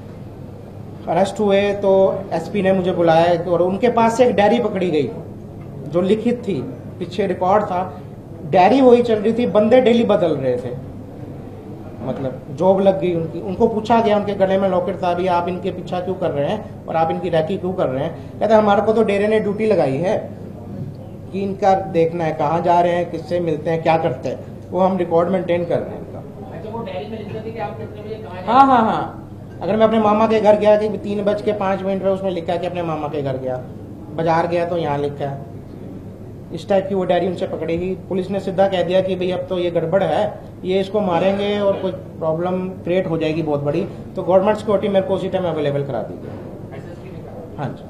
अरेस्ट हुए तो एसपी ने मुझे बुलाया, और उनके पास से एक डायरी पकड़ी गई जो लिखित थी, पीछे रिकॉर्ड था। डायरी वही चल रही थी, बंदे डेली बदल रहे थे, मतलब जॉब लग गई उनकी। उनको पूछा गया, उनके गले में लॉकेट था, अभी आप इनके पीछा क्यों कर रहे हैं और आप इनकी रैकी क्यों कर रहे हैं? कहते हमारे को तो डेरे ने ड्यूटी लगाई है कि इनका देखना है कहाँ जा रहे हैं, किससे मिलते हैं, क्या करते हैं, वो हम रिकॉर्ड मेंटेन कर रहे हैं इनका। अच्छा, वो डायरी में लिखा था कि आप कितने बजे कहाँ हाँ हाँ हाँ, अगर मैं अपने मामा के घर गया कि तीन बज के पाँच मिनट में, उसमें लिखा है कि अपने मामा के घर गया, बाजार गया तो यहाँ लिखा है। इस टाइप की वो डायरी उनसे पकड़ी गई। पुलिस ने सीधा कह दिया कि भाई अब तो ये गड़बड़ है, ये इसको मारेंगे और कुछ प्रॉब्लम क्रिएट हो जाएगी बहुत बड़ी। तो गवर्नमेंट सिक्योरिटी मेरे को उसी टाइम अवेलेबल करा दी गई। हाँ जी।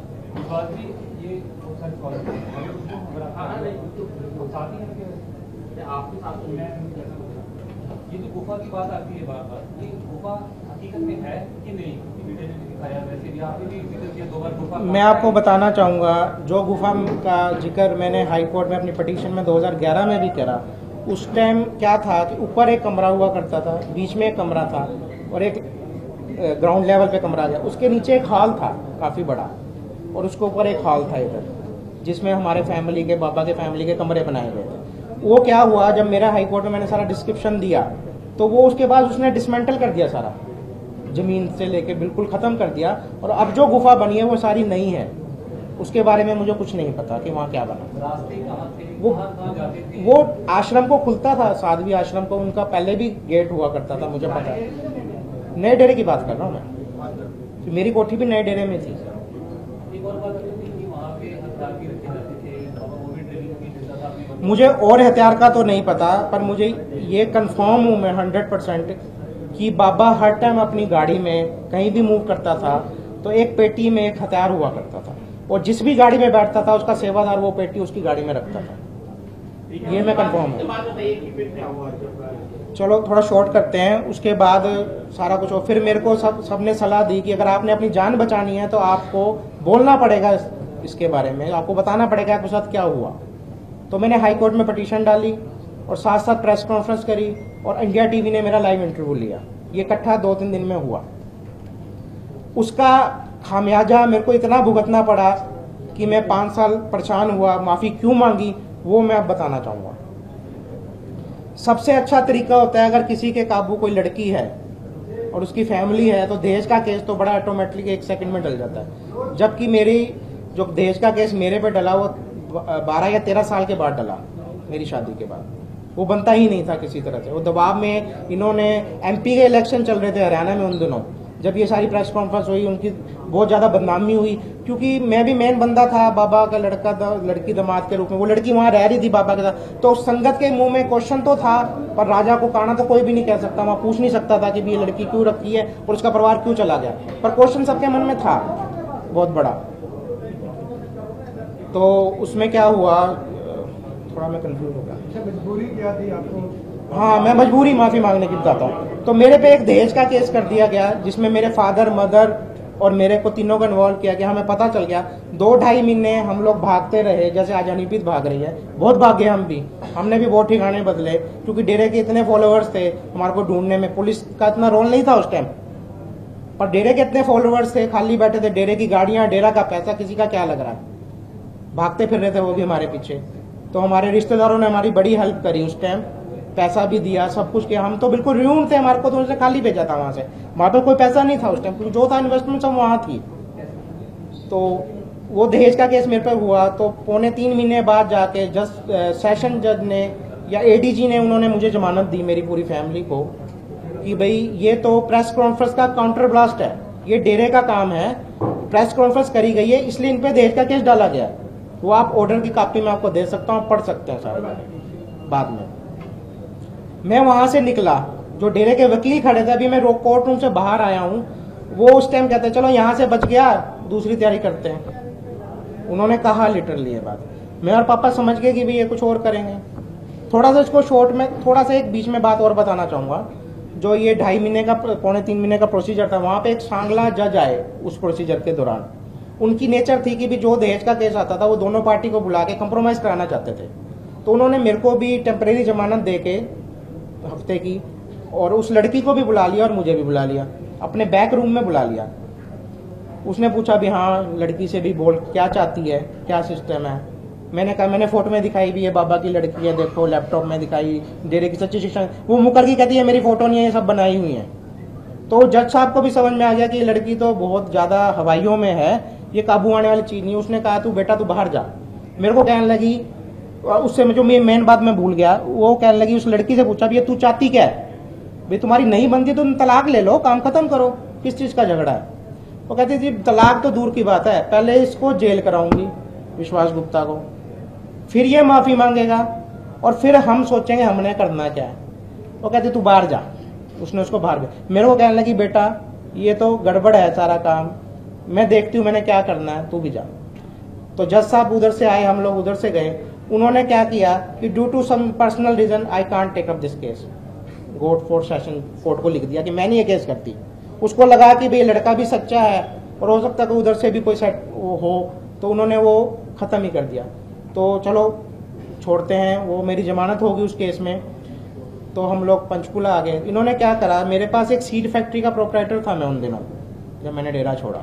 ये जो गुफा की बात आती है, बार बार ये गुफा हकीकत में है कि नहीं? वीडियो में दिखाया, वैसे भी आपने भी जिक्र किया दो बार गुफा। मैं आपको बताना चाहूँगा, जो गुफा का जिक्र मैंने हाई कोर्ट में अपनी पिटीशन में दो हज़ार ग्यारह में भी करा। उस टाइम क्या था कि ऊपर एक कमरा हुआ करता था, बीच में एक कमरा था, और एक ग्राउंड लेवल पे कमरा गया, उसके नीचे एक हॉल था काफ़ी बड़ा, और उसके ऊपर एक हॉल था इधर, जिसमें हमारे फैमिली के, बाबा के फैमिली के कमरे बनाए गए थे। वो क्या हुआ, जब मेरा हाई कोर्ट में मैंने सारा डिस्क्रिप्शन दिया, तो वो उसके बाद उसने डिसमेंटल कर दिया सारा, जमीन से लेके बिल्कुल ख़त्म कर दिया। और अब जो गुफा बनी है वो सारी नई है, उसके बारे में मुझे कुछ नहीं पता कि वहाँ क्या बना। रास्ते कहाँ थे, वो कहाँ जाते थे? वो आश्रम को खुलता था, साध्वी आश्रम को, उनका पहले भी गेट हुआ करता था, मुझे पता है। नए डेरे की बात कर रहा हूँ मैं, मेरी कोठी भी नए डेरे में थी। एक और बात थी कि वहाँ पे हथियार भी रखे जाते थे, बाबा वो भी ट्रेनिंग भी देता था अपने। मुझे और हथियार का तो नहीं पता, पर मुझे ये कंफर्म हूँ मैं हंड्रेड परसेंट कि बाबा हर टाइम अपनी गाड़ी में कहीं भी मूव करता था तो एक पेटी में एक हथियार हुआ करता था, और जिस भी गाड़ी में बैठता था उसका सेवादार वो पेटी उसकी गाड़ी में रखता था। ये मैं कंफर्म हूँ। चलो थोड़ा शॉर्ट करते हैं, उसके बाद सारा कुछ हो। फिर मेरे को सब सबने सलाह दी कि अगर आपने अपनी जान बचानी है तो आपको बोलना पड़ेगा इसके बारे में, आपको बताना पड़ेगा आपके साथ क्या हुआ। तो मैंने हाई कोर्ट में पिटीशन डाली और साथ साथ प्रेस कॉन्फ्रेंस करी, और इंडिया टीवी ने मेरा लाइव इंटरव्यू लिया। ये इकट्ठा दो तीन दिन में हुआ। उसका खामियाजा मेरे को इतना भुगतना पड़ा कि मैं पाँच साल परेशान हुआ। माफ़ी क्यों मांगी वो मैं अब बताना चाहूँगा। सबसे अच्छा तरीका होता है, अगर किसी के काबू कोई लड़की है और उसकी फैमिली है, तो दहेज का केस तो बड़ा ऑटोमेटिकली एक सेकंड में डल जाता है। जबकि मेरी जो दहेज का केस मेरे पे डला वो बारह या तेरह साल के बाद डला, मेरी शादी के बाद। वो बनता ही नहीं था किसी तरह से। वो दबाव में इन्होंने, एमपी के इलेक्शन चल रहे थे हरियाणा में उन दिनों, जब ये सारी प्रेस कॉन्फ्रेंस हुई, उनकी बहुत ज़्यादा बदनामी हुई, क्योंकि मैं भी मेन बंदा था बाबा का लड़का दा, लड़की दामाद के रूप में। वो लड़की वहाँ रह रही थी बाबा के साथ, तो उस संगत के मुंह में क्वेश्चन तो था, पर राजा को काना तो कोई भी नहीं कह सकता। वहाँ पूछ नहीं सकता था कि ये लड़की क्यों रखी है और उसका परिवार क्यों चला गया, पर क्वेश्चन सबके मन में था बहुत बड़ा। तो उसमें क्या हुआ, थोड़ा मैं कंफ्यूज हो गया। मजबूरी क्या थी आपको? हाँ, मैं मजबूरी माफ़ी मांगने की बताता हूँ। तो मेरे पे एक दहेज का केस कर दिया गया, जिसमें मेरे फादर, मदर और मेरे को तीनों को इन्वॉल्व किया कि हमें पता चल गया। दो ढाई महीने हम लोग भागते रहे, जैसे आज हनीप्रीत भाग रही है, बहुत भागे हम भी, हमने भी बहुत ठिकाने बदले, क्योंकि डेरे के इतने फॉलोअर्स थे हमारे को ढूंढने में। पुलिस का इतना रोल नहीं था उस टाइम, पर डेरे के इतने फॉलोअर्स थे, खाली बैठे थे, डेरे की गाड़ियां, डेरा का पैसा, किसी का क्या लग रहा है, भागते फिर रहे थे वो भी हमारे पीछे। तो हमारे रिश्तेदारों ने हमारी बड़ी हेल्प करी उस टाइम, पैसा भी दिया, सब कुछ किया। हम तो बिल्कुल ऋण थे, हमारे को तो उनसे खाली भेजा था वहां से, वहां पर कोई पैसा नहीं था उस टाइम, जो था इन्वेस्टमेंट सब वहां थी। तो वो दहेज का केस मेरे पे हुआ, तो पौने तीन महीने बाद जाके जज सेशन जज ने या एडीजी ने उन्होंने मुझे जमानत दी, मेरी पूरी फैमिली को, कि भाई ये तो प्रेस कॉन्फ्रेंस का काउंटर ब्लास्ट है, ये डेरे का काम है, प्रेस कॉन्फ्रेंस करी गई है, इसलिए इन पे दहेज का केस डाला गया। वो आप ऑर्डर की कॉपी में आपको दे सकता हूँ, पढ़ सकते हैं सारे बाद में। मैं वहां से निकला, जो डेरे के वकील खड़े थे, अभी मैं कोर्ट रूम से बाहर आया हूँ, वो उस टाइम कहते चलो यहाँ से बच गया, दूसरी तैयारी करते हैं। उन्होंने कहा लिटरली ये बात, मैं और पापा समझ गए कि भाई ये कुछ और करेंगे। थोड़ा सा इसको शॉर्ट में, थोड़ा सा एक बीच में बात और बताना चाहूंगा। जो ये ढाई महीने का, पौने तीन महीने का प्रोसीजर था, वहां पे एक सांगला जज आए उस प्रोसीजर के दौरान। उनकी नेचर थी कि भी जो दहेज का केस आता था वो दोनों पार्टी को बुला के कंप्रोमाइज कराना चाहते थे। तो उन्होंने मेरे को भी टेम्परेरी जमानत दे के हफ्ते की, और उस लड़की को भी बुला लिया और मुझे भी बुला लिया, अपने बैक रूम में बुला लिया। उसने पूछा भी हाँ लड़की से भी बोल, क्या चाहती है, क्या सिस्टम है। मैंने कहा, मैंने फोटो में दिखाई भी है, बाबा की लड़की है, देखो लैपटॉप में दिखाई, डेरे की सच्ची शिक्षा। वो मुकर की कहती है मेरी फोटो नहीं है, ये सब बनाई हुई है। तो जज साहब को भी समझ में आ गया कि ये लड़की तो बहुत ज्यादा हवाइयों में है, ये काबू आने वाली चीज नहीं। उसने कहा तू बेटा तू बाहर जा। मेरे को कहने लगी, उससे जो मैं मेन बात मैं भूल गया, वो कहने लगी, उस लड़की से पूछा भी तू चाहती क्या है, भाई तुम्हारी नहीं बनती तो तुम तलाक ले लो, काम खत्म करो, किस चीज का झगड़ा है। वो कहती थी तलाक तो दूर की बात है, पहले इसको जेल कराऊंगी विश्वास गुप्ता को, फिर ये माफी मांगेगा और फिर हम सोचेंगे हमने करना क्या है। वो कहती तू बाहर जा। उसने उसको बाहर भेजा। मेरे को कहने लगी बेटा ये तो गड़बड़ है सारा काम, मैं देखती हूँ मैंने क्या करना है, तू भी जा। तो जज साहब उधर से आए, हम लोग उधर से गए। उन्होंने क्या किया कि due to some personal reason I can't take up this case. Court fourth session court को लिख दिया कि मैं नहीं ये केस करती। उसको लगा कि भाई लड़का भी सच्चा है और हो सकता है कि उधर से भी कोई सेट हो, तो उन्होंने वो खत्म ही कर दिया। तो चलो छोड़ते हैं, वो मेरी जमानत होगी उस केस में। तो हम लोग पंचकुला आ गए। इन्होंने क्या करा, मेरे पास एक सीड फैक्ट्री का प्रोपराइटर था मैं उन दिनों जब मैंने डेरा छोड़ा।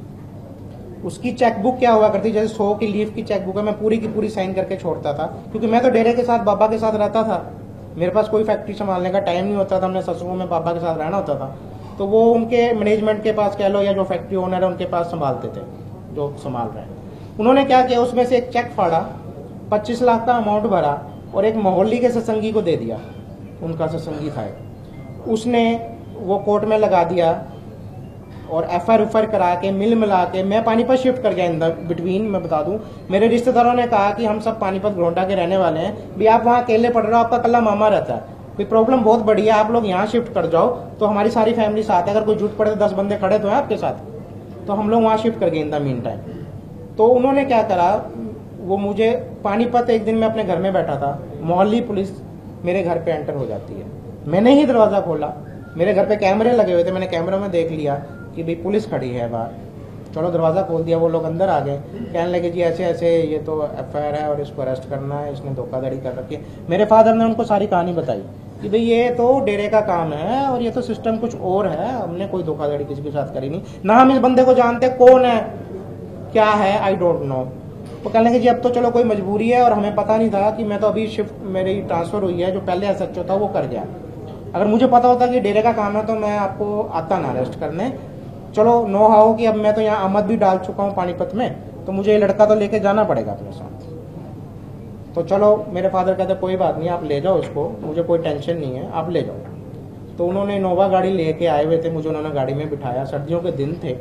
उसकी चेकबुक क्या हुआ करती, जैसे सौ की लीफ की चेकबुक है, मैं पूरी की पूरी साइन करके छोड़ता था, क्योंकि मैं तो डेरे के साथ बाबा के साथ रहता था, मेरे पास कोई फैक्ट्री संभालने का टाइम नहीं होता था, हमने ससुरों में पापा के साथ रहना होता था। तो वो उनके मैनेजमेंट के पास कह लो या जो फैक्ट्री ओनर है उनके पास संभालते थे, जो संभाल रहे हैं। उन्होंने क्या किया, उसमें से एक चेक फाड़ा, पच्चीस लाख का अमाउंट भरा और एक मोहल्ली के सत्संगी को दे दिया, उनका सत्संगी था। उसने वो कोर्ट में लगा दिया और एफ आई आर उफ आई आर करा के मिल मिला के मैं पानीपत शिफ्ट कर गया। इन बिटवीन मैं बता दूं, मेरे रिश्तेदारों ने कहा कि हम सब पानीपत घोंटा के रहने वाले हैं, भी आप वहाँ अकेले पड़ रहे हो, आपका कल्ला मामा रहता है, कोई प्रॉब्लम बहुत बड़ी है, आप लोग यहाँ शिफ्ट कर जाओ। तो हमारी सारी फैमिली साथ है, अगर कोई जुट पड़े तो दस बंदे खड़े तो हैं आपके साथ। तो हम लोग वहाँ शिफ्ट कर गए इन द मीन टाइम। तो उन्होंने क्या करा, वो मुझे पानीपत, एक दिन मैं अपने घर में बैठा था, मोहल्ली पुलिस मेरे घर पे एंटर हो जाती है। मैंने ही दरवाजा खोला, मेरे घर पे कैमरे लगे हुए थे, मैंने कैमरे में देख लिया कि भाई पुलिस खड़ी है बाहर। चलो दरवाजा खोल दिया, वो लोग अंदर आ गए, कहने लगे जी ऐसे ऐसे ये तो एफ आई आर है और इसको अरेस्ट करना है, इसने धोखाधड़ी कर रखी है। मेरे फादर ने उनको सारी कहानी बताई कि भाई ये तो डेरे का काम है और ये तो सिस्टम कुछ और है, हमने कोई धोखाधड़ी किसी के साथ करी नहीं, ना हम इस बंदे को जानते, कौन है क्या है आई डोंट नो। वो कहने लगे जी अब तो चलो कोई मजबूरी है और हमें पता नहीं था कि मैं तो अभी शिफ्ट मेरी ट्रांसफर हुई है, जो पहले एस एच ओ था वो कर गया। अगर मुझे पता होता कि डेरे का काम है तो मैं आपको आता ना अरेस्ट करने। चलो नो हाउ कि अब मैं तो यहाँ आमद भी डाल चुका हूँ पानीपत में, तो मुझे ये लड़का तो लेके जाना पड़ेगा अपने साथ। तो चलो मेरे फादर कहते कोई बात नहीं, आप ले जाओ इसको, मुझे कोई टेंशन नहीं है, आप ले जाओ। तो उन्होंने इनोवा गाड़ी लेके आए हुए थे, मुझे उन्होंने गाड़ी में बिठाया, सर्दियों के दिन थे।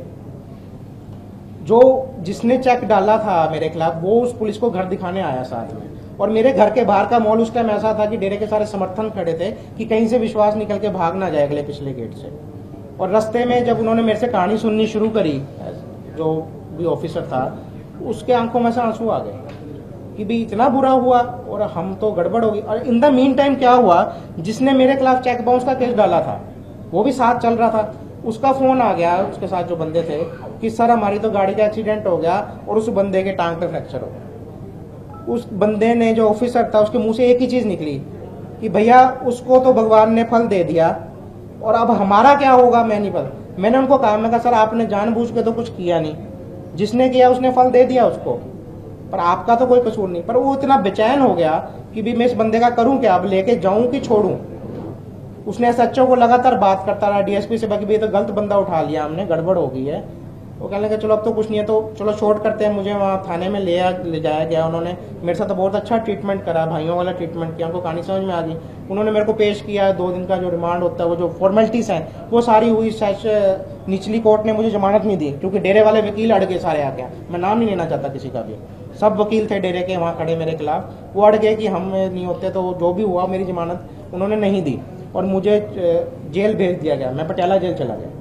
जो जिसने चेक डाला था मेरे खिलाफ वो उस पुलिस को घर दिखाने आया साथ में, और मेरे घर के बाहर का मॉल उस टाइम ऐसा था कि डेरे के सारे समर्थन खड़े थे कि कहीं से विश्वास निकल के भाग ना जाए अगले पिछले गेट से। और रास्ते में जब उन्होंने मेरे से कहानी सुननी शुरू करी, जो भी ऑफिसर था उसके आंखों में से आंसू आ गए कि भी इतना बुरा हुआ और हम तो गड़बड़ हो गई। और इन द मीन टाइम क्या हुआ, जिसने मेरे खिलाफ चेक बाउंस का केस डाला था वो भी साथ चल रहा था। उसका फ़ोन आ गया उसके साथ जो बंदे थे कि सर हमारी तो गाड़ी का एक्सीडेंट हो गया और उस बंदे के टांग पे फ्रैक्चर हो गया। उस बंदे ने जो ऑफिसर था उसके मुंह से एक ही चीज़ निकली कि भैया उसको तो भगवान ने फल दे दिया और अब हमारा क्या होगा, मैं नहीं पता। मैंने उनको कहा, मैं कहा सर आपने जानबूझ के तो कुछ किया नहीं, जिसने किया उसने फल दे दिया उसको, पर आपका तो कोई कसूर नहीं। पर वो इतना बेचैन हो गया कि भी मैं इस बंदे का करूं क्या, अब लेके जाऊं कि छोड़ूं। उसने एसएचओ को लगातार बात करता रहा, डीएसपी से बाकी भी तो गलत बंदा उठा लिया हमने, गड़बड़ हो गई है। वो कहने लगे चलो अब तो कुछ नहीं है तो चलो शॉर्ट करते हैं। मुझे वहाँ थाने में ले ले जाया गया, उन्होंने मेरे साथ तो बहुत अच्छा ट्रीटमेंट करा, भाइयों वाला ट्रीटमेंट किया, उनको कहानी समझ में आ गई। उन्होंने मेरे को पेश किया, दो दिन का जो रिमांड होता है वो जो फॉर्मेलिटीज़ हैं वो सारी हुई। निचली कोर्ट ने मुझे जमानत नहीं दी क्योंकि डेरे वाले वकील अड़ गए सारे आके, मैं नाम नहीं लेना चाहता किसी का भी, सब वकील थे डेरे के वहाँ खड़े मेरे खिलाफ, वो अड़ गए कि हम नहीं होते तो जो भी हुआ मेरी जमानत उन्होंने नहीं दी और मुझे जेल भेज दिया गया। मैं पटियाला जेल चला गया।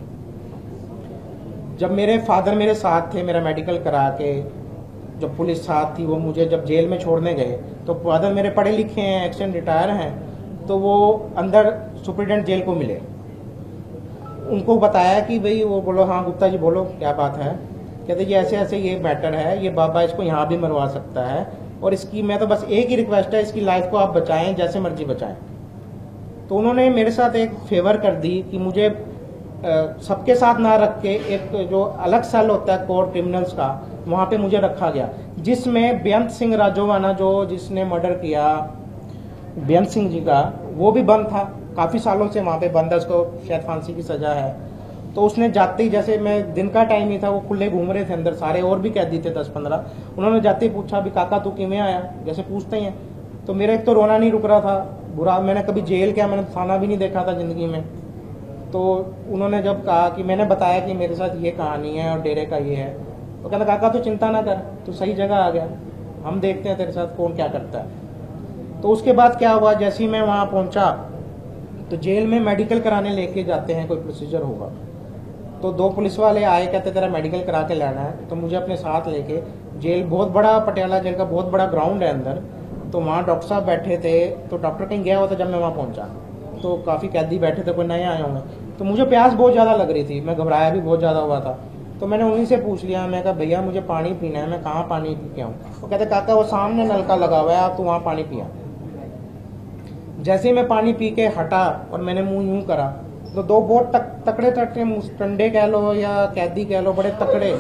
जब मेरे फादर मेरे साथ थे, मेरा मेडिकल करा के, जब पुलिस साथ थी, वो मुझे जब जेल में छोड़ने गए तो फादर मेरे पढ़े लिखे हैं, एक्सटेंड रिटायर हैं, तो वो अंदर सुप्रिटेंडेंट जेल को मिले। उनको बताया कि भाई, वो बोलो हाँ गुप्ता जी बोलो क्या बात है। कहते जी ऐसे ऐसे ये मैटर है, ये बाबा इसको यहाँ भी मरवा सकता है और इसकी मैं तो बस एक ही रिक्वेस्ट है, इसकी लाइफ को आप बचाएं, जैसे मर्जी बचाएं। तो उन्होंने मेरे साथ एक फेवर कर दी कि मुझे सबके साथ ना रख के एक जो अलग सेल होता है कोर्ट क्रिमिनल्स का, वहाँ पे मुझे रखा गया, जिसमें बेअंत सिंह राजोवाना जो जिसने मर्डर किया बेअंत सिंह जी का, वो भी बंद था, काफ़ी सालों से वहाँ पे बंद है, उसको शायद फांसी की सज़ा है। तो उसने जाते ही, जैसे मैं दिन का टाइम ही था, वो खुले घूम रहे थे अंदर सारे, और भी कैदी थे दस पंद्रह। उन्होंने जाते ही पूछा भी काका तू किमें आया, जैसे पूछते ही हैं। तो मेरा एक तो रोना नहीं रुक रहा था, बुरा, मैंने कभी जेल क्या, मैंने थाना भी नहीं देखा था ज़िंदगी में। तो उन्होंने जब कहा कि मैंने बताया कि मेरे साथ ये कहानी है और डेरे का ये है, तो कहता काका तू चिंता ना कर, तू सही जगह आ गया, हम देखते हैं तेरे साथ कौन क्या करता है। तो उसके बाद क्या हुआ, जैसे ही मैं वहाँ पहुँचा तो जेल में मेडिकल कराने लेके जाते हैं, कोई प्रोसीजर होगा, तो दो पुलिस वाले आए, कहते तेरा मेडिकल करा के लाना है। तो मुझे अपने साथ लेके जेल, बहुत बड़ा पटियाला जेल का बहुत बड़ा ग्राउंड है अंदर, तो वहाँ डॉक्टर साहब बैठे थे, तो डॉक्टर कहीं गया हुआ था जब मैं वहाँ पहुँचा, तो काफ़ी कैदी बैठे थे, कोई नए आए होंगे। तो मुझे प्यास बहुत ज़्यादा लग रही थी, मैं घबराया भी बहुत ज़्यादा हुआ था। तो मैंने उन्हीं से पूछ लिया, मैं कहा भैया मुझे पानी पीना है, मैं कहाँ पानी पी के आऊँ। वो कहते काका वो सामने नलका लगा हुआ है, आप तो वहाँ पानी पिया। जैसे ही मैं पानी पी के हटा और मैंने मुंह यूं करा, तो दो बहुत तक, तकड़े तकड़े मुस्टंडे कह लो या कैदी कह लो, बड़े तकड़े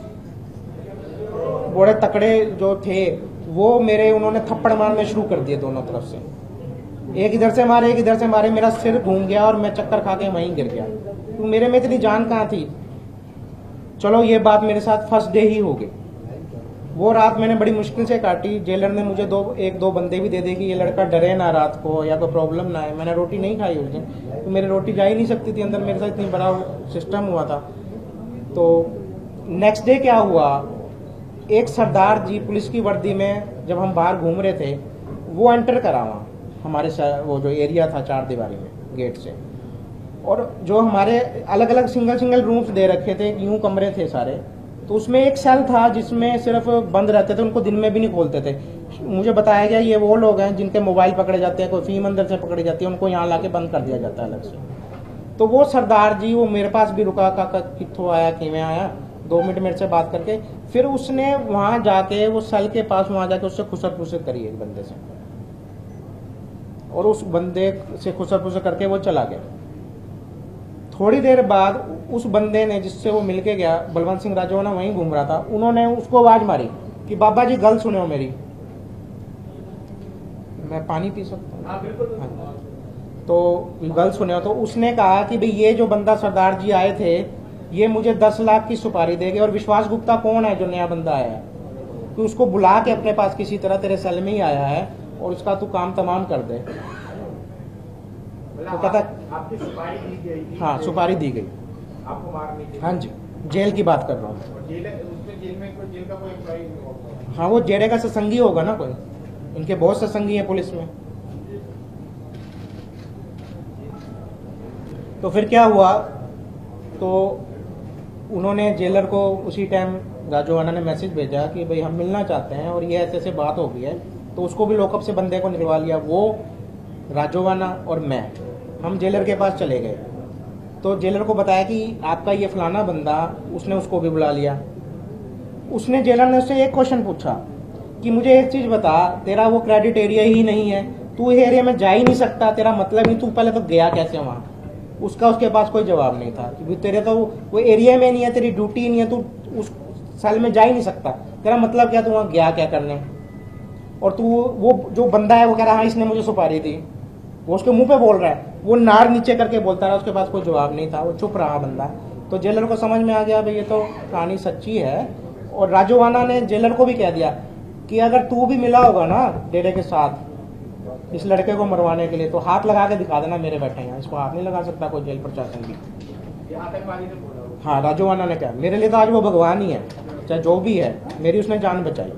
बड़े तकड़े जो थे, वो मेरे उन्होंने थप्पड़ मारने शुरू कर दिए दोनों तरफ से, एक इधर से मारे एक इधर से मारे, मेरा सिर घूम गया और मैं चक्कर खा के वहीं गिर गया। तो मेरे में इतनी जान कहाँ थी। चलो ये बात मेरे साथ फर्स्ट डे ही हो गई। वो रात मैंने बड़ी मुश्किल से काटी, जेलर ने मुझे दो एक दो बंदे भी दे दे कि ये लड़का डरे ना रात को या कोई प्रॉब्लम ना है। मैंने रोटी नहीं खाई उस दिन, तो मेरी रोटी जा ही नहीं सकती थी अंदर, मेरे साथ इतनी बड़ा सिस्टम हुआ था। तो नेक्स्ट डे क्या हुआ, एक सरदार जी पुलिस की वर्दी में जब हम बाहर घूम रहे थे, वो एंटर करा वहाँ हमारे वो जो एरिया था चार दीवारी में गेट से, और जो हमारे अलग अलग सिंगल सिंगल रूम्स दे रखे थे, यूं कमरे थे सारे, तो उसमें एक सेल था जिसमें सिर्फ बंद रहते थे, उनको दिन में भी नहीं खोलते थे। मुझे बताया गया ये वो लोग हैं जिनके मोबाइल पकड़े जाते हैं, कोई फीम अंदर से पकड़ी जाती है, उनको यहाँ ला के बंद कर दिया जाता है अलग से। तो वो सरदार जी वो मेरे पास भी रुका, काका कित्थों आया किमें आया, दो मिनट मेरे से बात करके फिर उसने वहाँ जाके वो सेल के पास वहाँ जाके उससे खुसर फुसर करी एक बंदे से, और उस बंदे से खुसर फुसर करके वो चला गया। थोड़ी देर बाद उस बंदे ने जिससे वो मिलके गया, बलवंत सिंह राजोवाना वहीं घूम रहा था, उन्होंने उसको आवाज मारी कि बाबा जी गल सुनो मेरी, मैं पानी पी सकता हूँ? हाँ बिल्कुल। हाँ। तो गल सुने, तो उसने कहा कि भाई ये जो बंदा सरदार जी आए थे ये मुझे दस लाख की सुपारी देंगे, और विश्वास गुप्ता कौन है जो नया बंदा आया है, तो उसको बुला के अपने पास किसी तरह तेरे सेल में ही आया है और उसका तू काम तमाम कर दे। तो कहता आपकी सुपारी दी गई? हाँ सुपारी दी गई आपको मारने के लिए? हाँ जी, जेल की बात कर रहा हूँ। जेल उसमें जेल में कोई जेल का कोई एम्प्लॉई? हाँ वो जेरे का सत्संगी होगा ना कोई, इनके बहुत सत्संगी है पुलिस में। तो फिर क्या हुआ, तो उन्होंने जेलर को उसी टाइम राजोवाना ने मैसेज भेजा कि भाई हम मिलना चाहते हैं और ये ऐसे ऐसे बात हो गई है, तो उसको भी लॉकअप से बंदे को निकलवा लिया। वो राजोवाना और मैं हम जेलर के पास चले गए। तो जेलर को बताया कि आपका ये फलाना बंदा, उसने उसको भी बुला लिया। उसने जेलर ने उससे एक क्वेश्चन पूछा कि मुझे एक चीज़ बता, तेरा वो क्रेडिट एरिया ही नहीं है, तू इस एरिया में जा ही नहीं सकता, तेरा मतलब ही, तू पहले तो गया कैसे वहाँ? उसका उसके पास कोई जवाब नहीं था कि तेरे तो वो एरिया में नहीं है, तेरी ड्यूटी नहीं है, तू उस सेल में जा ही नहीं सकता, तेरा मतलब क्या, तू वहाँ गया क्या करने? और तू वो जो बंदा है वो कह रहा हाँ इसने मुझे सुपारी दी, वो उसके मुंह पे बोल रहा है, वो नार नीचे करके बोलता रहा, उसके पास कोई जवाब नहीं था, वो चुप रहा बंदा। तो जेलर को समझ में आ गया भाई ये तो कहानी सच्ची है। और राजोवाना ने जेलर को भी कह दिया कि अगर तू भी मिला होगा ना डेरे के साथ इस लड़के को मरवाने के लिए, तो हाथ लगा के दिखा देना मेरे बैठे हैं, इसको हाथ नहीं लगा सकता कोई जेल प्रशासन भी। ये आतंकवादी ने बोला। हाँ, राजोवाना ने कहा मेरे लिए तो आज वो भगवान ही है, चाहे जो भी है, मेरी उसने जान बचाई।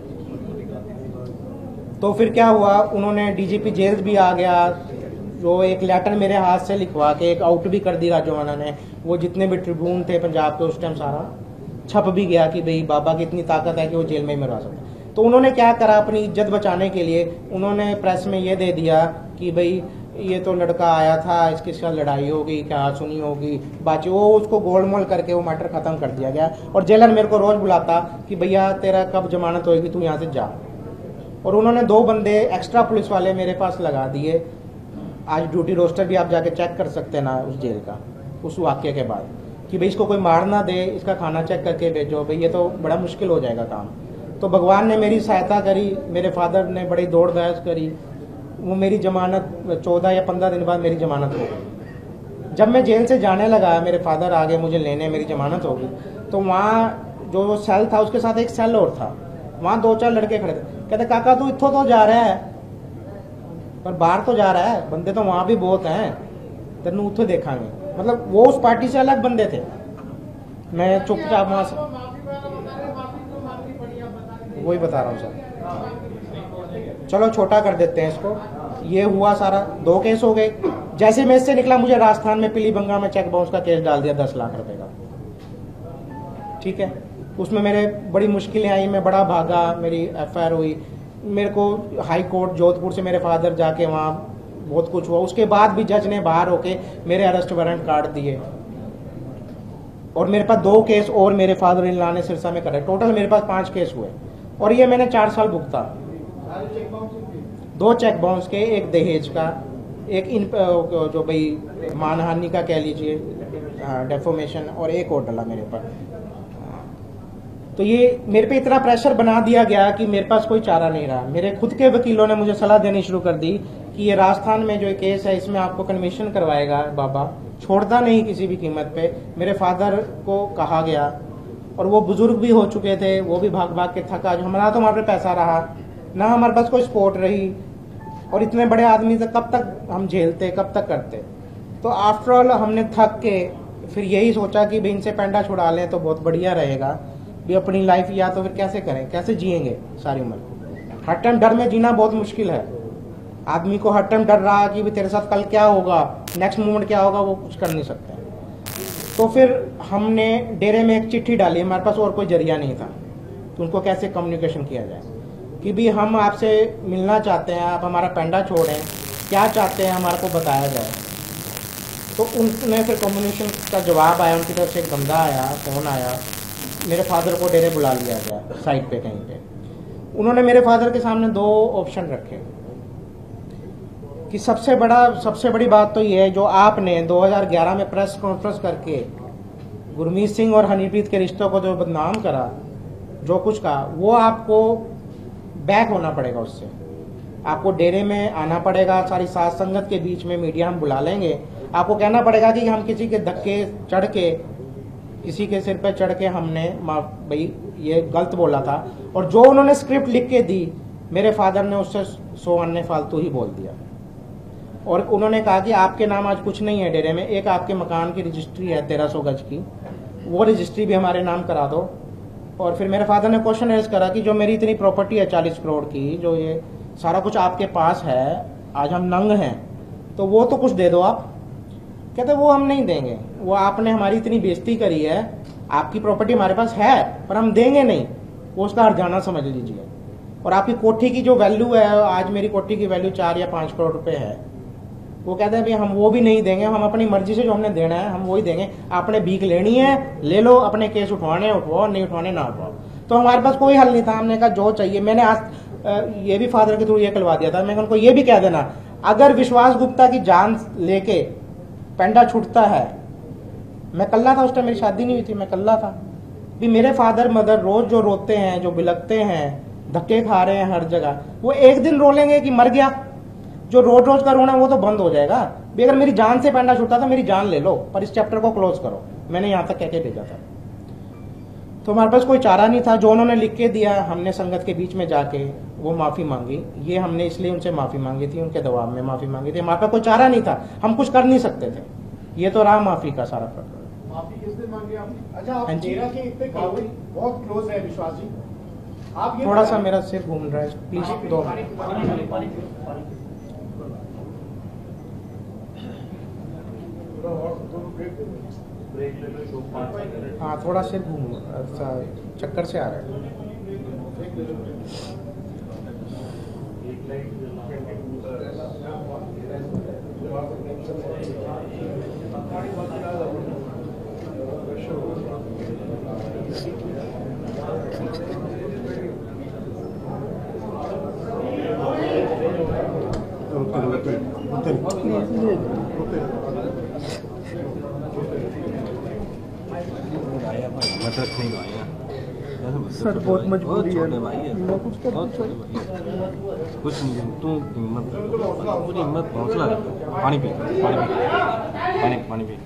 तो फिर क्या हुआ, उन्होंने डीजीपी जेल भी आ गया, जो एक लेटर मेरे हाथ से लिखवा के एक आउट भी कर दी राजोवाना ने। वो जितने भी ट्रिब्यून थे पंजाब के उस टाइम सारा छप भी गया कि भाई बाबा की इतनी ताकत है कि वो जेल में ही मरवा सकता। तो उन्होंने क्या करा, अपनी इज्जत बचाने के लिए उन्होंने प्रेस में ये दे दिया कि भाई ये तो लड़का आया था, इसके साथ लड़ाई होगी, क्या सुनी होगी बाकी, वो उसको गोलमोल करके वो मैटर खत्म कर दिया गया। और जेलर मेरे को रोज बुलाता कि भैया तेरा कब जमानत होगी, तू यहाँ से जा। और उन्होंने दो बंदे एक्स्ट्रा पुलिस वाले मेरे पास लगा दिए। आज ड्यूटी रोस्टर भी आप जाके चेक कर सकते हैं ना उस जेल का, उस वाक्य के बाद, कि भाई इसको कोई मार ना दे, इसका खाना चेक करके भेजो, भाई ये तो बड़ा मुश्किल हो जाएगा काम। तो भगवान ने मेरी सहायता करी, मेरे फादर ने बड़ी दौड़ बहस करी, वो मेरी जमानत चौदह या पंद्रह दिन बाद मेरी जमानत हो गई। जब मैं जेल से जाने लगा, मेरे फादर आगे मुझे लेने, मेरी जमानत हो गई। तो वहाँ जो सेल था उसके साथ एक सेल और था, वहाँ दो चार लड़के खड़े थे, कहते काका तू इत्थों तो जा रहा है पर बाहर तो जा रहा है, बंदे तो वहाँ भी बहुत हैं, तेनू उत्थे देखांगे। मतलब वो उस पार्टी से अलग बंदे थे। मैं चुपचाप वहाँ से वही बता रहा हूँ सर। चलो छोटा कर देते हैं इसको। ये हुआ सारा, दो केस हो गए। जैसे मैं इससे निकला, मुझे राजस्थान में पीलीबंगा में चेक बाउंस का केस डाल दिया दस लाख रुपए का। ठीक है, उसमें मेरे बड़ी मुश्किलें आई, मैं बड़ा भागा, मेरी एफ आई आर हुई, मेरे को हाई कोर्ट जोधपुर से मेरे फादर जाके वहाँ बहुत कुछ हुआ। उसके बाद भी जज ने बाहर होके मेरे अरेस्ट वारंट काट दिए। और मेरे पास दो केस और मेरे फादर इन लॉ ने सिरसा में करे, टोटल मेरे पास पांच केस हुए। और ये मैंने चार साल भुगता। दो चेक बाउंस के, एक दहेज का, एक इन जो भाई मानहानि का कह लीजिए, डेफोमेशन, और एक और डला मेरे पर। तो ये मेरे पे इतना प्रेशर बना दिया गया कि मेरे पास कोई चारा नहीं रहा। मेरे खुद के वकीलों ने मुझे सलाह देनी शुरू कर दी कि ये राजस्थान में जो केस है इसमें आपको कन्विक्शन करवाएगा बाबा, छोड़ता नहीं किसी भी कीमत पे। मेरे फादर को कहा गया, और वो बुजुर्ग भी हो चुके थे, वो भी भाग भाग के थका, जो हमारा तो हमारे पे पैसा रहा ना, हमारे पास कोई सपोर्ट रही। और इतने बड़े आदमी से कब तक हम झेलते, कब तक करते। तो आफ्टर ऑल हमने थक के फिर यही सोचा कि भाई इनसे पेंडा छुड़ा लें तो बहुत बढ़िया रहेगा भी अपनी लाइफ, या तो फिर कैसे करें, कैसे जिएंगे सारी उम्र। हर टाइम डर में जीना बहुत मुश्किल है। आदमी को हर टाइम डर रहा कि भी तेरे साथ कल क्या होगा, नेक्स्ट मोमेंट क्या होगा, वो कुछ कर नहीं सकते। तो फिर हमने डेरे में एक चिट्ठी डाली, हमारे पास और कोई जरिया नहीं था, तो उनको कैसे कम्युनिकेशन किया जाए कि भी हम आपसे मिलना चाहते हैं, आप हमारा पेंडा छोड़ें, क्या चाहते हैं हमारे को बताया जाए। तो उनने फिर कम्युनिकेशन का जवाब आया, उनकी तरफ से एक बंदा आया, फ़ोन आया, मेरे फादर को डेरे बुला लिया गया साइड पे कहीं पे। उन्होंने मेरे फादर के सामने दो ऑप्शन रखे कि सबसे बड़ा सबसे बड़ी बात तो ये है, जो आपने दो हज़ार ग्यारह में प्रेस कॉन्फ्रेंस करके गुरमीत सिंह और हनीप्रीत के रिश्तों को जो बदनाम करा, जो कुछ कहा, वो आपको बैक होना पड़ेगा। उससे आपको डेरे में आना पड़ेगा, सारी साथ संगत के बीच में मीडिया हम बुला लेंगे, आपको कहना पड़ेगा कि हम किसी के धक्के चढ़ के, किसी के सिर पे चढ़ के हमने भाई ये गलत बोला था। और जो उन्होंने स्क्रिप्ट लिख के दी, मेरे फादर ने उससे सौ अन्य फालतू ही बोल दिया। और उन्होंने कहा कि आपके नाम आज कुछ नहीं है डेरे में, एक आपके मकान की रजिस्ट्री है तेरह सौ गज की, वो रजिस्ट्री भी हमारे नाम करा दो। और फिर मेरे फादर ने क्वेश्चन रेज करा कि जो मेरी इतनी प्रॉपर्टी है चालीस करोड़ की, जो ये सारा कुछ आपके पास है, आज हम नंग हैं, तो वो तो कुछ दे दो आप। कहते वो हम नहीं देंगे, वो आपने हमारी इतनी बेइज्जती करी है, आपकी प्रॉपर्टी हमारे पास है पर हम देंगे नहीं, वो उसका हर्जाना समझ लीजिए। और आपकी कोठी की जो वैल्यू है, आज मेरी कोठी की वैल्यू चार या पाँच करोड़ रुपए है, वो कहते हैं भाई हम वो भी नहीं देंगे, हम अपनी मर्जी से जो हमने देना है हम वही देंगे, आपने भीख लेनी है ले लो, अपने केस उठवाने उठवाओ, नहीं उठवाने ना उठवाओ। तो हमारे पास कोई हल नहीं था। हमने कहा जो चाहिए, मैंने आज ये भी फादर के थ्रू ये करवा दिया था, मैं उनको ये भी कह देना, अगर विश्वास गुप्ता की जान लेके पेंडा छूटता है, मैं कल्ला था उस टाइम, मेरी शादी नहीं हुई थी, मैं कल्ला था भी, मेरे फादर मदर रोज जो रोते हैं, जो बिलकते हैं, धक्के खा रहे हैं हर जगह, वो एक दिन रो लेंगे कि मर गया, जो रोज रोज का रोना वो तो बंद हो जाएगा भी। अगर मेरी जान से पेंडा छूटा था, मेरी जान ले लो, पर इस चैप्टर को क्लोज करो। मैंने यहाँ तक कह के भेजा था। तो हमारे पास कोई चारा नहीं था। जो उन्होंने लिख के दिया, हमने संगत के बीच में जाके वो माफी मांगी। ये हमने इसलिए उनसे माफी मांगी थी, उनके दबाव में माफी मांगी थी। हमारे पास कोई चारा नहीं था, हम कुछ कर नहीं सकते थे। ये तो रहा माफी का सारा प्रकरण। माफी किस दिन मांगी आपने? अच्छा, आप हाँ जी। डेरा के इतने क्लोज, बहुत क्लोज है विश्वास जी, आप ये थोड़ा सा बताएं- मेरा सिर घूम रहा है, प्लीज दो। हाँ, थोड़ा सिर घूम, अच्छा चक्कर से आ रहा है। सर बहुत मजबूरी है, मैं कुछ कर कुछ नहीं, तू हिम्मत पूरी हिम्मत हौसला रख। पानी पी पानी पी पानी पानी पी।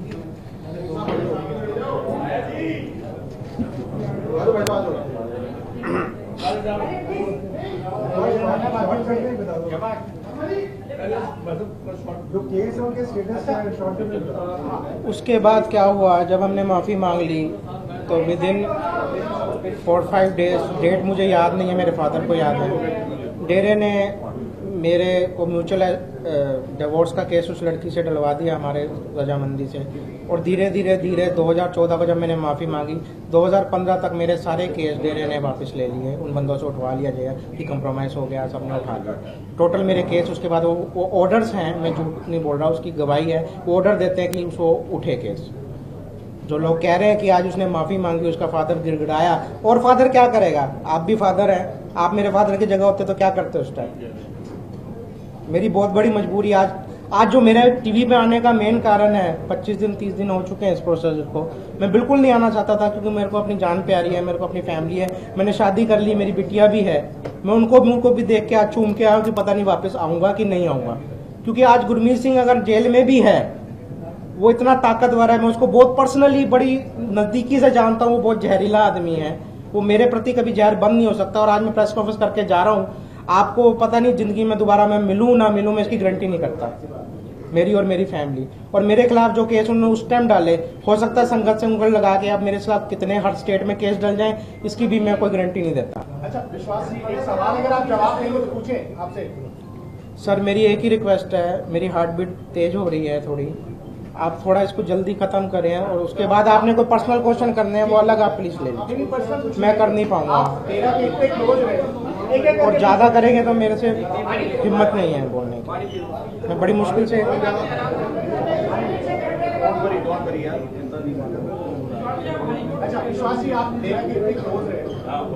जो केस है उनके स्टेटस क्या है शॉर्ट में? उसके बाद क्या हुआ, जब हमने माफ़ी मांग ली तो within four five days, date मुझे याद नहीं है, मेरे फादर को याद है, डेरे ने मेरे को म्यूचुअल डिवोर्स का केस उस लड़की से डलवा दिया हमारे रजामंदी से। और धीरे धीरे धीरे दो हज़ार चौदह को जब मैंने माफ़ी मांगी, दो हज़ार पंद्रह तक मेरे सारे केस डेरे ने वापस ले लिए, उन बंदों से उठवा लिया गया कि कंप्रोमाइज़ हो गया, सबने उठा लिया टोटल मेरे केस। उसके बाद वो, वो ऑर्डर्स हैं, मैं झूठ नहीं बोल रहा, उसकी गवाही है, वो ऑर्डर देते हैं कि उसको उठे केस। जो लोग कह रहे हैं कि आज उसने माफ़ी मांगी, उसका फादर गिड़गिड़ाया, और फादर क्या करेगा? आप भी फादर हैं, आप मेरे फादर की जगह होते तो क्या करते उस टाइम? मेरी बहुत बड़ी मजबूरी आज आज जो मेरे टीवी पे आने का मेन कारण है, पच्चीस दिन तीस दिन हो चुके हैं इस प्रोसेस को, मैं बिल्कुल नहीं आना चाहता था क्योंकि मेरे को अपनी जान प्यारी है, मेरे को अपनी फैमिली है, मैंने शादी कर ली, मेरी बिटिया भी है। मैं उनको भी उनको भी देख के आज चूम के आया कि पता नहीं वापस आऊँगा कि नहीं आऊँगा, क्योंकि आज गुरमीत सिंह अगर जेल में भी है, वो इतना ताकतवर है, मैं उसको बहुत पर्सनली बड़ी नज़दीकी से जानता हूँ, वो बहुत जहरीला आदमी है, वो मेरे प्रति कभी जहर बंद नहीं हो सकता। और आज मैं प्रेस कॉन्फ्रेंस करके जा रहा हूँ, आपको पता नहीं जिंदगी में दोबारा मैं मिलूं ना मिलूं, मैं इसकी गारंटी नहीं करता, मेरी और मेरी फैमिली। और मेरे खिलाफ जो केस उन्होंने उस टाइम डाले, हो सकता है संगत से उंगल लगा के अब मेरे खिलाफ कितने हर स्टेट में केस डल जाएं, इसकी भी मैं कोई गारंटी नहीं देता। अच्छा विश्वास जी, एक सवाल अगर आप जवाब देंगे तो पूछें आपसे। सर मेरी एक ही रिक्वेस्ट है, मेरी हार्ट बीट तेज हो रही है थोड़ी, आप थोड़ा इसको जल्दी खत्म करें, और उसके बाद आपने कोई पर्सनल क्वेश्चन करने हैं वो अलग आप प्लीज ले लीजिए, मैं कर नहीं पाऊंगा। तेरह के इतने क्लोज रहे, एक एक और ज्यादा करेंगे तो मेरे से हिम्मत नहीं है बोलने की, मैं बड़ी मुश्किल से। अच्छा विश्वास जी, आप तेरह के इतने क्लोज रहे,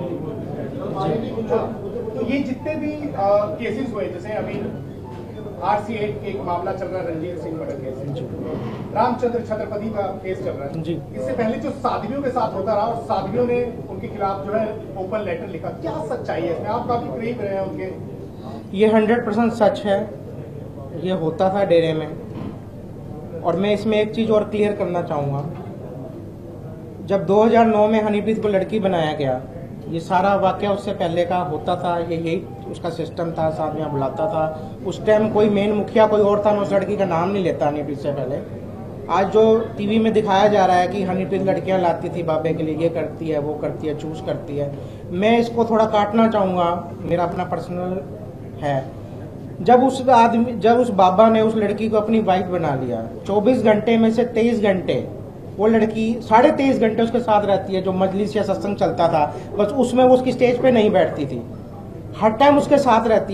तो ये जितने भी केसेस हुए, जैसे अभी आर सी एक एक मामला चल रहा है, रणजीत सिंह मर्डर केस, रामचंद्र छत्रपति का केस चल रहा है जी। इससे पहले जो साध्वियों के साथ होता रहा, और साध्वियों ने उनके खिलाफ जो है ओपन लेटर लिखा, क्या सच्चाई है इसमें? आप काफी करीब रहे हैं उनके। ये हंड्रेड परसेंट सच है, ये होता था डेरे में। और मैं इसमें एक चीज़ और क्लियर करना चाहूँगा, जब दो हज़ार नौ में हनीप्रीत को लड़की बनाया गया, ये सारा वाकया उससे पहले का होता था, ये यही उसका सिस्टम था, साथ में बुलाता था। उस टाइम कोई मेन मुखिया कोई और था, मैं उस लड़की का नाम नहीं लेता हनीप्रीत से पहले। आज जो टीवी में दिखाया जा रहा है कि हनीप्रीत लड़कियां लाती थी बाबे के लिए, ये करती है वो करती है चूज करती है, मैं इसको थोड़ा काटना चाहूँगा, मेरा अपना पर्सनल है। जब उस आदमी जब उस बाबा ने उस लड़की को अपनी वाइफ बना लिया, चौबीस घंटे में से तेईस घंटे वो लड़की साढ़े तेईस घंटे उसके साथ रहती है। जो मजलिस या सत्संग चलता था बस उसमें वो उसकी स्टेज पे नहीं बैठती थी, हर टाइम उसके साथ रहती है।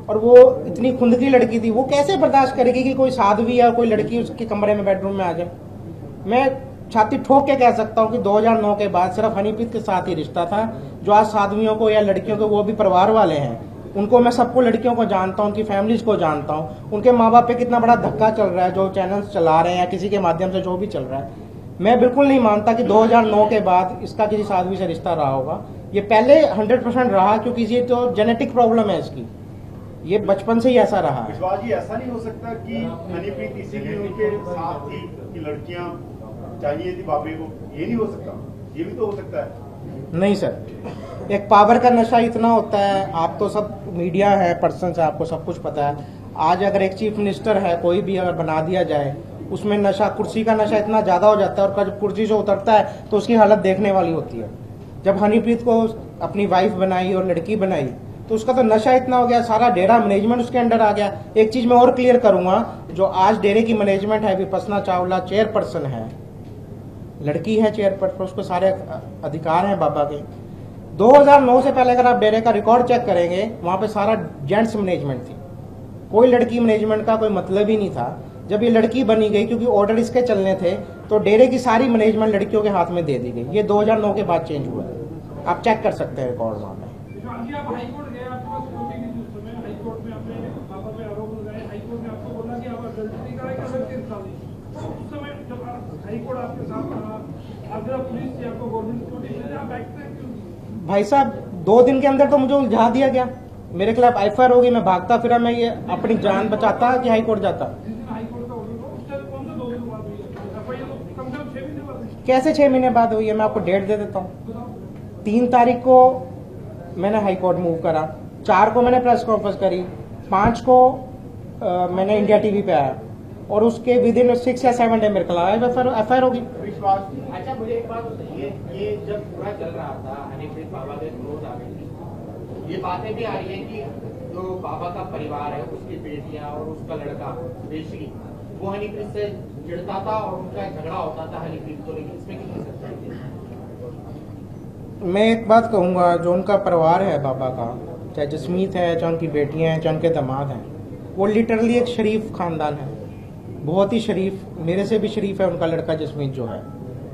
और वो इतनी खुंदकी लड़की थी, वो कैसे बर्दाश्त करेगी कि कोई साध्वी या कोई लड़की उसके कमरे में बेडरूम में आ जाए। मैं छाती ठोक के कह सकता हूँ कि दो हज़ार नौ के बाद सिर्फ हनीप्रीत के साथ ही रिश्ता था। जो आज साध्वियों को या लड़कियों को, वो भी परिवार वाले हैं, उनको मैं सबको, लड़कियों को जानता हूँ, उनकी फैमिलीज को जानता हूँ, उनके माँ बाप पे कितना बड़ा धक्का चल रहा है, जो चैनल्स चला रहे हैं या किसी के माध्यम से जो भी चल रहा है। मैं बिल्कुल नहीं मानता कि दो हज़ार नौ के बाद इसका किसी साध्वी से रिश्ता रहा होगा। ये पहले हंड्रेड परसेंट रहा, क्योंकि ये तो जेनेटिक प्रॉब्लम है इसकी, ये बचपन से ही ऐसा रहा है। विश्वास जी, ऐसा नहीं हो सकता कि हनीप्रीत इसीलिए उनके साथ थी कि लड़कियां चाहिए थी बाबे को? ये नहीं हो सकता? ये भी तो हो सकता है। नहीं सर, एक पावर का नशा इतना होता है, आप तो सब मीडिया है, पर्सन है, आपको सब कुछ पता है। आज अगर एक चीफ मिनिस्टर है, कोई भी अगर बना दिया जाए, उसमें नशा, कुर्सी का नशा इतना ज्यादा हो जाता है, और जब कुर्सी से उतरता है तो उसकी हालत देखने वाली होती है। जब हनीप्रीत को अपनी वाइफ बनाई और लड़की बनाई, तो उसका तो नशा इतना हो गया, सारा डेरा मैनेजमेंट उसके अंडर आ गया। एक चीज मैं और क्लियर करूंगा, जो आज डेरे की मैनेजमेंट है, विपसना चावला चेयरपर्सन है, लड़की है चेयरपर्सन, उसको सारे अधिकार हैं बाबा के। दो हज़ार नौ से पहले अगर आप डेरे का रिकॉर्ड चेक करेंगे, वहां पे सारा जेंट्स मैनेजमेंट थी, कोई लड़की मैनेजमेंट का कोई मतलब ही नहीं था। जब ये लड़की बनी गई, क्योंकि ऑर्डर इसके चलने थे, तो डेरे की सारी मैनेजमेंट लड़कियों के हाथ में दे दी गई। ये दो हज़ार नौ के बाद चेंज हुआ है, आप चेक कर सकते हैं रिकॉर्ड वहां पे। आप हाईकोर्ट गए, आपके पास कॉपी की जिस समय हाईकोर्ट में आपने पापा पे आरोप लगाए, हाईकोर्ट ने आपको बोला कि आप गलती कराए कि अलग केस डाली। उस समय जब हाईकोर्ट आपके साथ रहा, अगर पुलिस से आपको गवर्नमेंट सिक्योरिटी मिले, आप एक्ट क्यों? भाई साहब, दो दिन के अंदर तो मुझे उलझा दिया गया, मेरे खिलाफ एफ आई आर होगी, मैं भागता फिरा, मैं ये अपनी जान बचाता कि हाईकोर्ट जाता। जिस दिन हाईकोर्ट का ऑर्डर हो, उस टाइम कौन सा दो दिन बाद हुई है? एफ आई आर तो कम से कम छह महीने बाद हुई। कैसे छह महीने बाद हुई है? मैं आपको डेट दे देता हूँ। तीन तारीख को मैंने हाईकोर्ट मूव करा, चार को मैंने प्रेस कॉन्फ्रेंस करी, पांच को आ, मैंने इंडिया टीवी पे आया, और उसके विद इन सिक्स या सेवन डे मेरे खिलाफ एफ आई आर होगी। विश्वास, अच्छा मुझे एक बात बताइए, ये जब पूरा चल रहा था, हनीप्रीत बाबा के क्लोज आ गई थी, ये बातें भी आ रही है कि जो बाबा का परिवार है, उसकी बेटियां और उसका लड़का बेसिकली वो हनीप्रीत से चिढ़ता था और उनका झगड़ा होता था हनीप्रीत को, लेकिन इसमें कितनी सच्चाई है? मैं एक बात कहूँगा, जो उनका परिवार है बाबा का, चाहे जसमीत है, चाहे उनकी बेटियां हैं, चाहे उनके दामाद हैं, वो लिटरली एक शरीफ खानदान है, बहुत ही शरीफ, मेरे से भी शरीफ है उनका लड़का जसमीत जो है।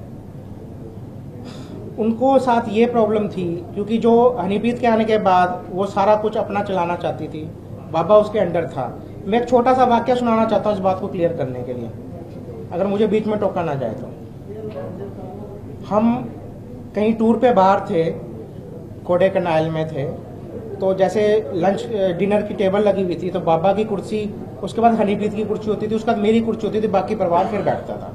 उनको साथ ये प्रॉब्लम थी, क्योंकि जो हनीप्रीत के आने के बाद वो सारा कुछ अपना चलाना चाहती थी, बाबा उसके अंडर था। मैं एक छोटा सा वाक्य सुनाना चाहता हूँ इस बात को क्लियर करने के लिए, अगर मुझे बीच में टोका ना जाए तो। हम कहीं टूर पे बाहर थे, कोडे कनाल में थे, तो जैसे लंच डिनर की टेबल लगी हुई थी, तो बाबा की कुर्सी, उसके बाद हनीप्रीत की कुर्सी होती थी, उसके बाद मेरी कुर्सी होती थी, बाकी परिवार फिर बैठता था।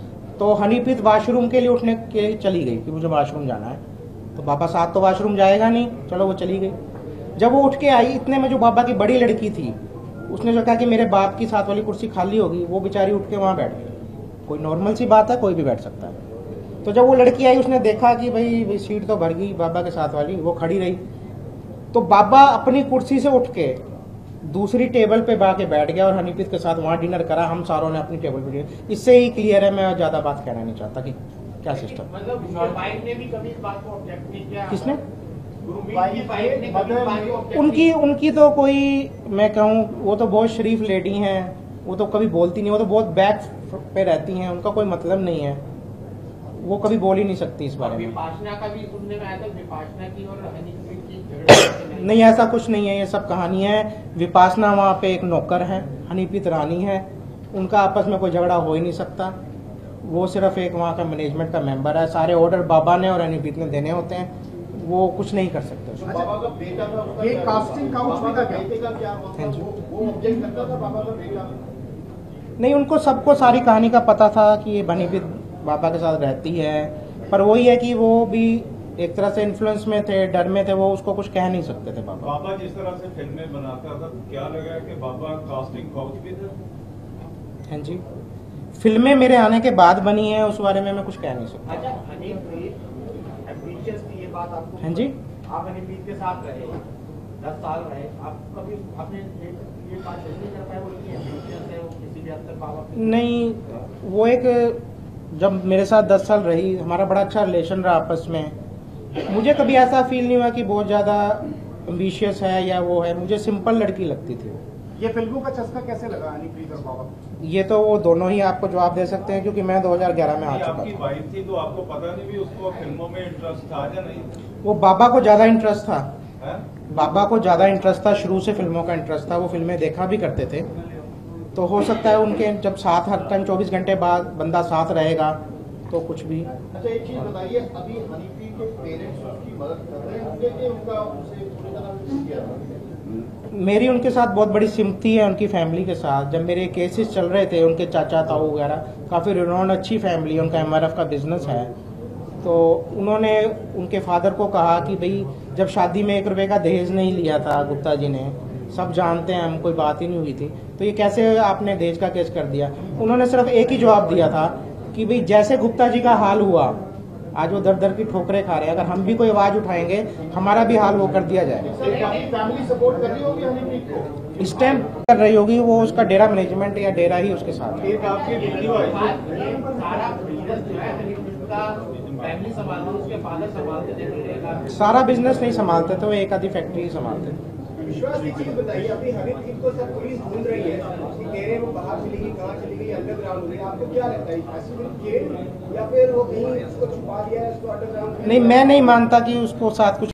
तो हनीप्रीत वाशरूम के लिए उठने के चली गई कि मुझे वाशरूम जाना है, तो बाबा साथ तो वाशरूम जाएगा नहीं, चलो वो चली गई। जब वो उठ के आई, इतने में जो बाबा की बड़ी लड़की थी, उसने जो कहा कि मेरे बाप की साथ वाली कुर्सी खाली होगी, वो बेचारी उठ के वहाँ बैठ गई। कोई नॉर्मल सी बात है, कोई भी बैठ सकता है। तो जब वो लड़की आई, उसने देखा कि भाई, भाई सीट तो भर गई बाबा के साथ वाली, वो खड़ी रही, तो बाबा अपनी कुर्सी से उठ के दूसरी टेबल पे बाके बैठ गया और हनीप्रीत के साथ वहाँ डिनर करा, हम सारों ने अपनी टेबल पे। इससे ही क्लियर है, मैं ज्यादा बात कहना नहीं चाहता कि क्या सिस्टम। मतलब उसके वाइफ ने भी कभी इस बात को ऑब्जेक्ट नहीं किया? किसने? गुरमीत की वाइफ ने कभी इस बात को ऑब्जेक्ट उनकी उनकी तो कोई, मैं कहूँ, वो तो बहुत शरीफ लेडी हैं, वो तो कभी बोलती नहीं, वो तो बहुत बैक पे रहती हैं, उनका कोई मतलब नहीं है, वो कभी बोल ही नहीं सकती इस बारे में। विपाशना का भी सुनने में आया था, विपाशना की और हनीप्रीत की झगड़े नहीं, ऐसा कुछ नहीं है, ये सब कहानी है। विपासना वहाँ पे एक नौकर है, हनीप्रीत रानी है, उनका आपस में कोई झगड़ा हो ही नहीं सकता। वो सिर्फ एक वहाँ का मैनेजमेंट का मेंबर है, सारे ऑर्डर बाबा ने और हनीप्रीत ने देने होते हैं, वो कुछ नहीं कर सकते। बाबा का बेटा था, उसका ये कास्टिंग काउच भी था क्या? बेटे का क्या हाँ जी। वो वो ऑब्जेक्ट करता था बाबा का बेटा? नहीं, उनको सबको सारी कहानी का पता था कि ये हनीप्रीत बाबा के साथ रहती है, पर वही है कि वो भी एक तरह से इन्फ्लुएंस में थे, डर में थे, वो उसको कुछ कह नहीं सकते थे बाबा। बाबा जिस तरह से फिल्में बनाता था, क्या लगा कि बाबा कास्टिंग काउच भी थे? हाँ जी, फिल्में मेरे आने के बाद बनी है, उस बारे में मैं कुछ कह नहीं सकता। अच्छा, हनीप्रीत एम्बिशियस थी, ये बात आपको? हाँ जी। आप हनीप्रीत के साथ रहे, दस साल रहे, आप कभी आपने ये ये बात नहीं कर पाए वो इतनी एम्बिशियस है, वो किसी भी हद तक बाबा? नहीं, वो एक, जब मेरे साथ दस साल रही, हमारा बड़ा अच्छा रिलेशन रहा आपस में, मुझे कभी ऐसा फील नहीं हुआ कि बहुत ज़्यादा एम्बिशियस है या वो है, मुझे सिंपल लड़की लगती थी। ये फिल्मों का चस्का कैसे लगा हनीप्रीत और बाबा को? ये तो वो दोनों ही आपको जवाब दे सकते हैं, क्योंकि मैं दो हज़ार ग्यारह में आ चुका आपकी था। वाइफ थी तो आपको पता नहीं भी उसको फिल्मों में इंटरेस्ट था या नहीं? वो बाबा को ज़्यादा इंटरेस्ट था, है? बाबा को ज़्यादा इंटरेस्ट था, शुरू से फिल्मों का इंटरेस्ट था, वो फिल्में देखा भी करते थे। तो हो सकता है उनके जब साथ हर टाइम चौबीस घंटे बाद बंदा साथ रहेगा तो कुछ भी। अच्छा एक चीज बताइए, अभी हनीप्रीत के पेरेंट्स उसकी मदद कर रहे होंगे कि उनका उसे पूरी तरह विरोध किया था? मेरी उनके साथ बहुत बड़ी सिम्पथी है, उनकी फैमिली के साथ। जब मेरे केसेस चल रहे थे, उनके चाचा ताऊ वगैरह, काफ़ी रिनोन अच्छी फैमिली है, उनका एम आर एफ का बिजनेस है। तो उन्होंने उनके फादर को कहा कि भाई जब शादी में एक रुपये का दहेज नहीं लिया था गुप्ता जी ने, सब जानते हैं हम, कोई बात ही नहीं हुई थी, तो ये कैसे आपने दहेज का केस कर दिया। उन्होंने सिर्फ एक ही जवाब दिया था कि भाई जैसे गुप्ता जी का हाल हुआ, आज वो दर दर की ठोकरें खा रहे हैं, अगर हम भी कोई आवाज़ उठाएंगे हमारा भी हाल वो कर दिया जाए। फैमिली सपोर्ट कर रही होगी हनीप्रीत को? इस टाइम कर रही होगी, वो उसका डेरा मैनेजमेंट या डेरा ही उसके साथ है। एक आपकी वीडियो आई थी, ये सारा बिजनेस जो है हनीप्रीत का फैमिली संभालते, उसके फादर संभालते थे मेरे का। सारा बिजनेस नहीं संभालते थे, वो एक आधी फैक्ट्री ही संभालते थे। विश्वास की चीज बताइए, अभी हनीप्रीत को सब पुलिस ढूंढ रही है कि कह रहे हैं वो बाहर चली गई, कहाँ चली गई, अंडरग्राउंड में। आपको क्या लगता है, ऐसी केस या फिर वो कहीं उसको छुपा दिया है, उसको अंडरग्राउंड? नहीं, मैं नहीं मानता कि उसको साथ कुछ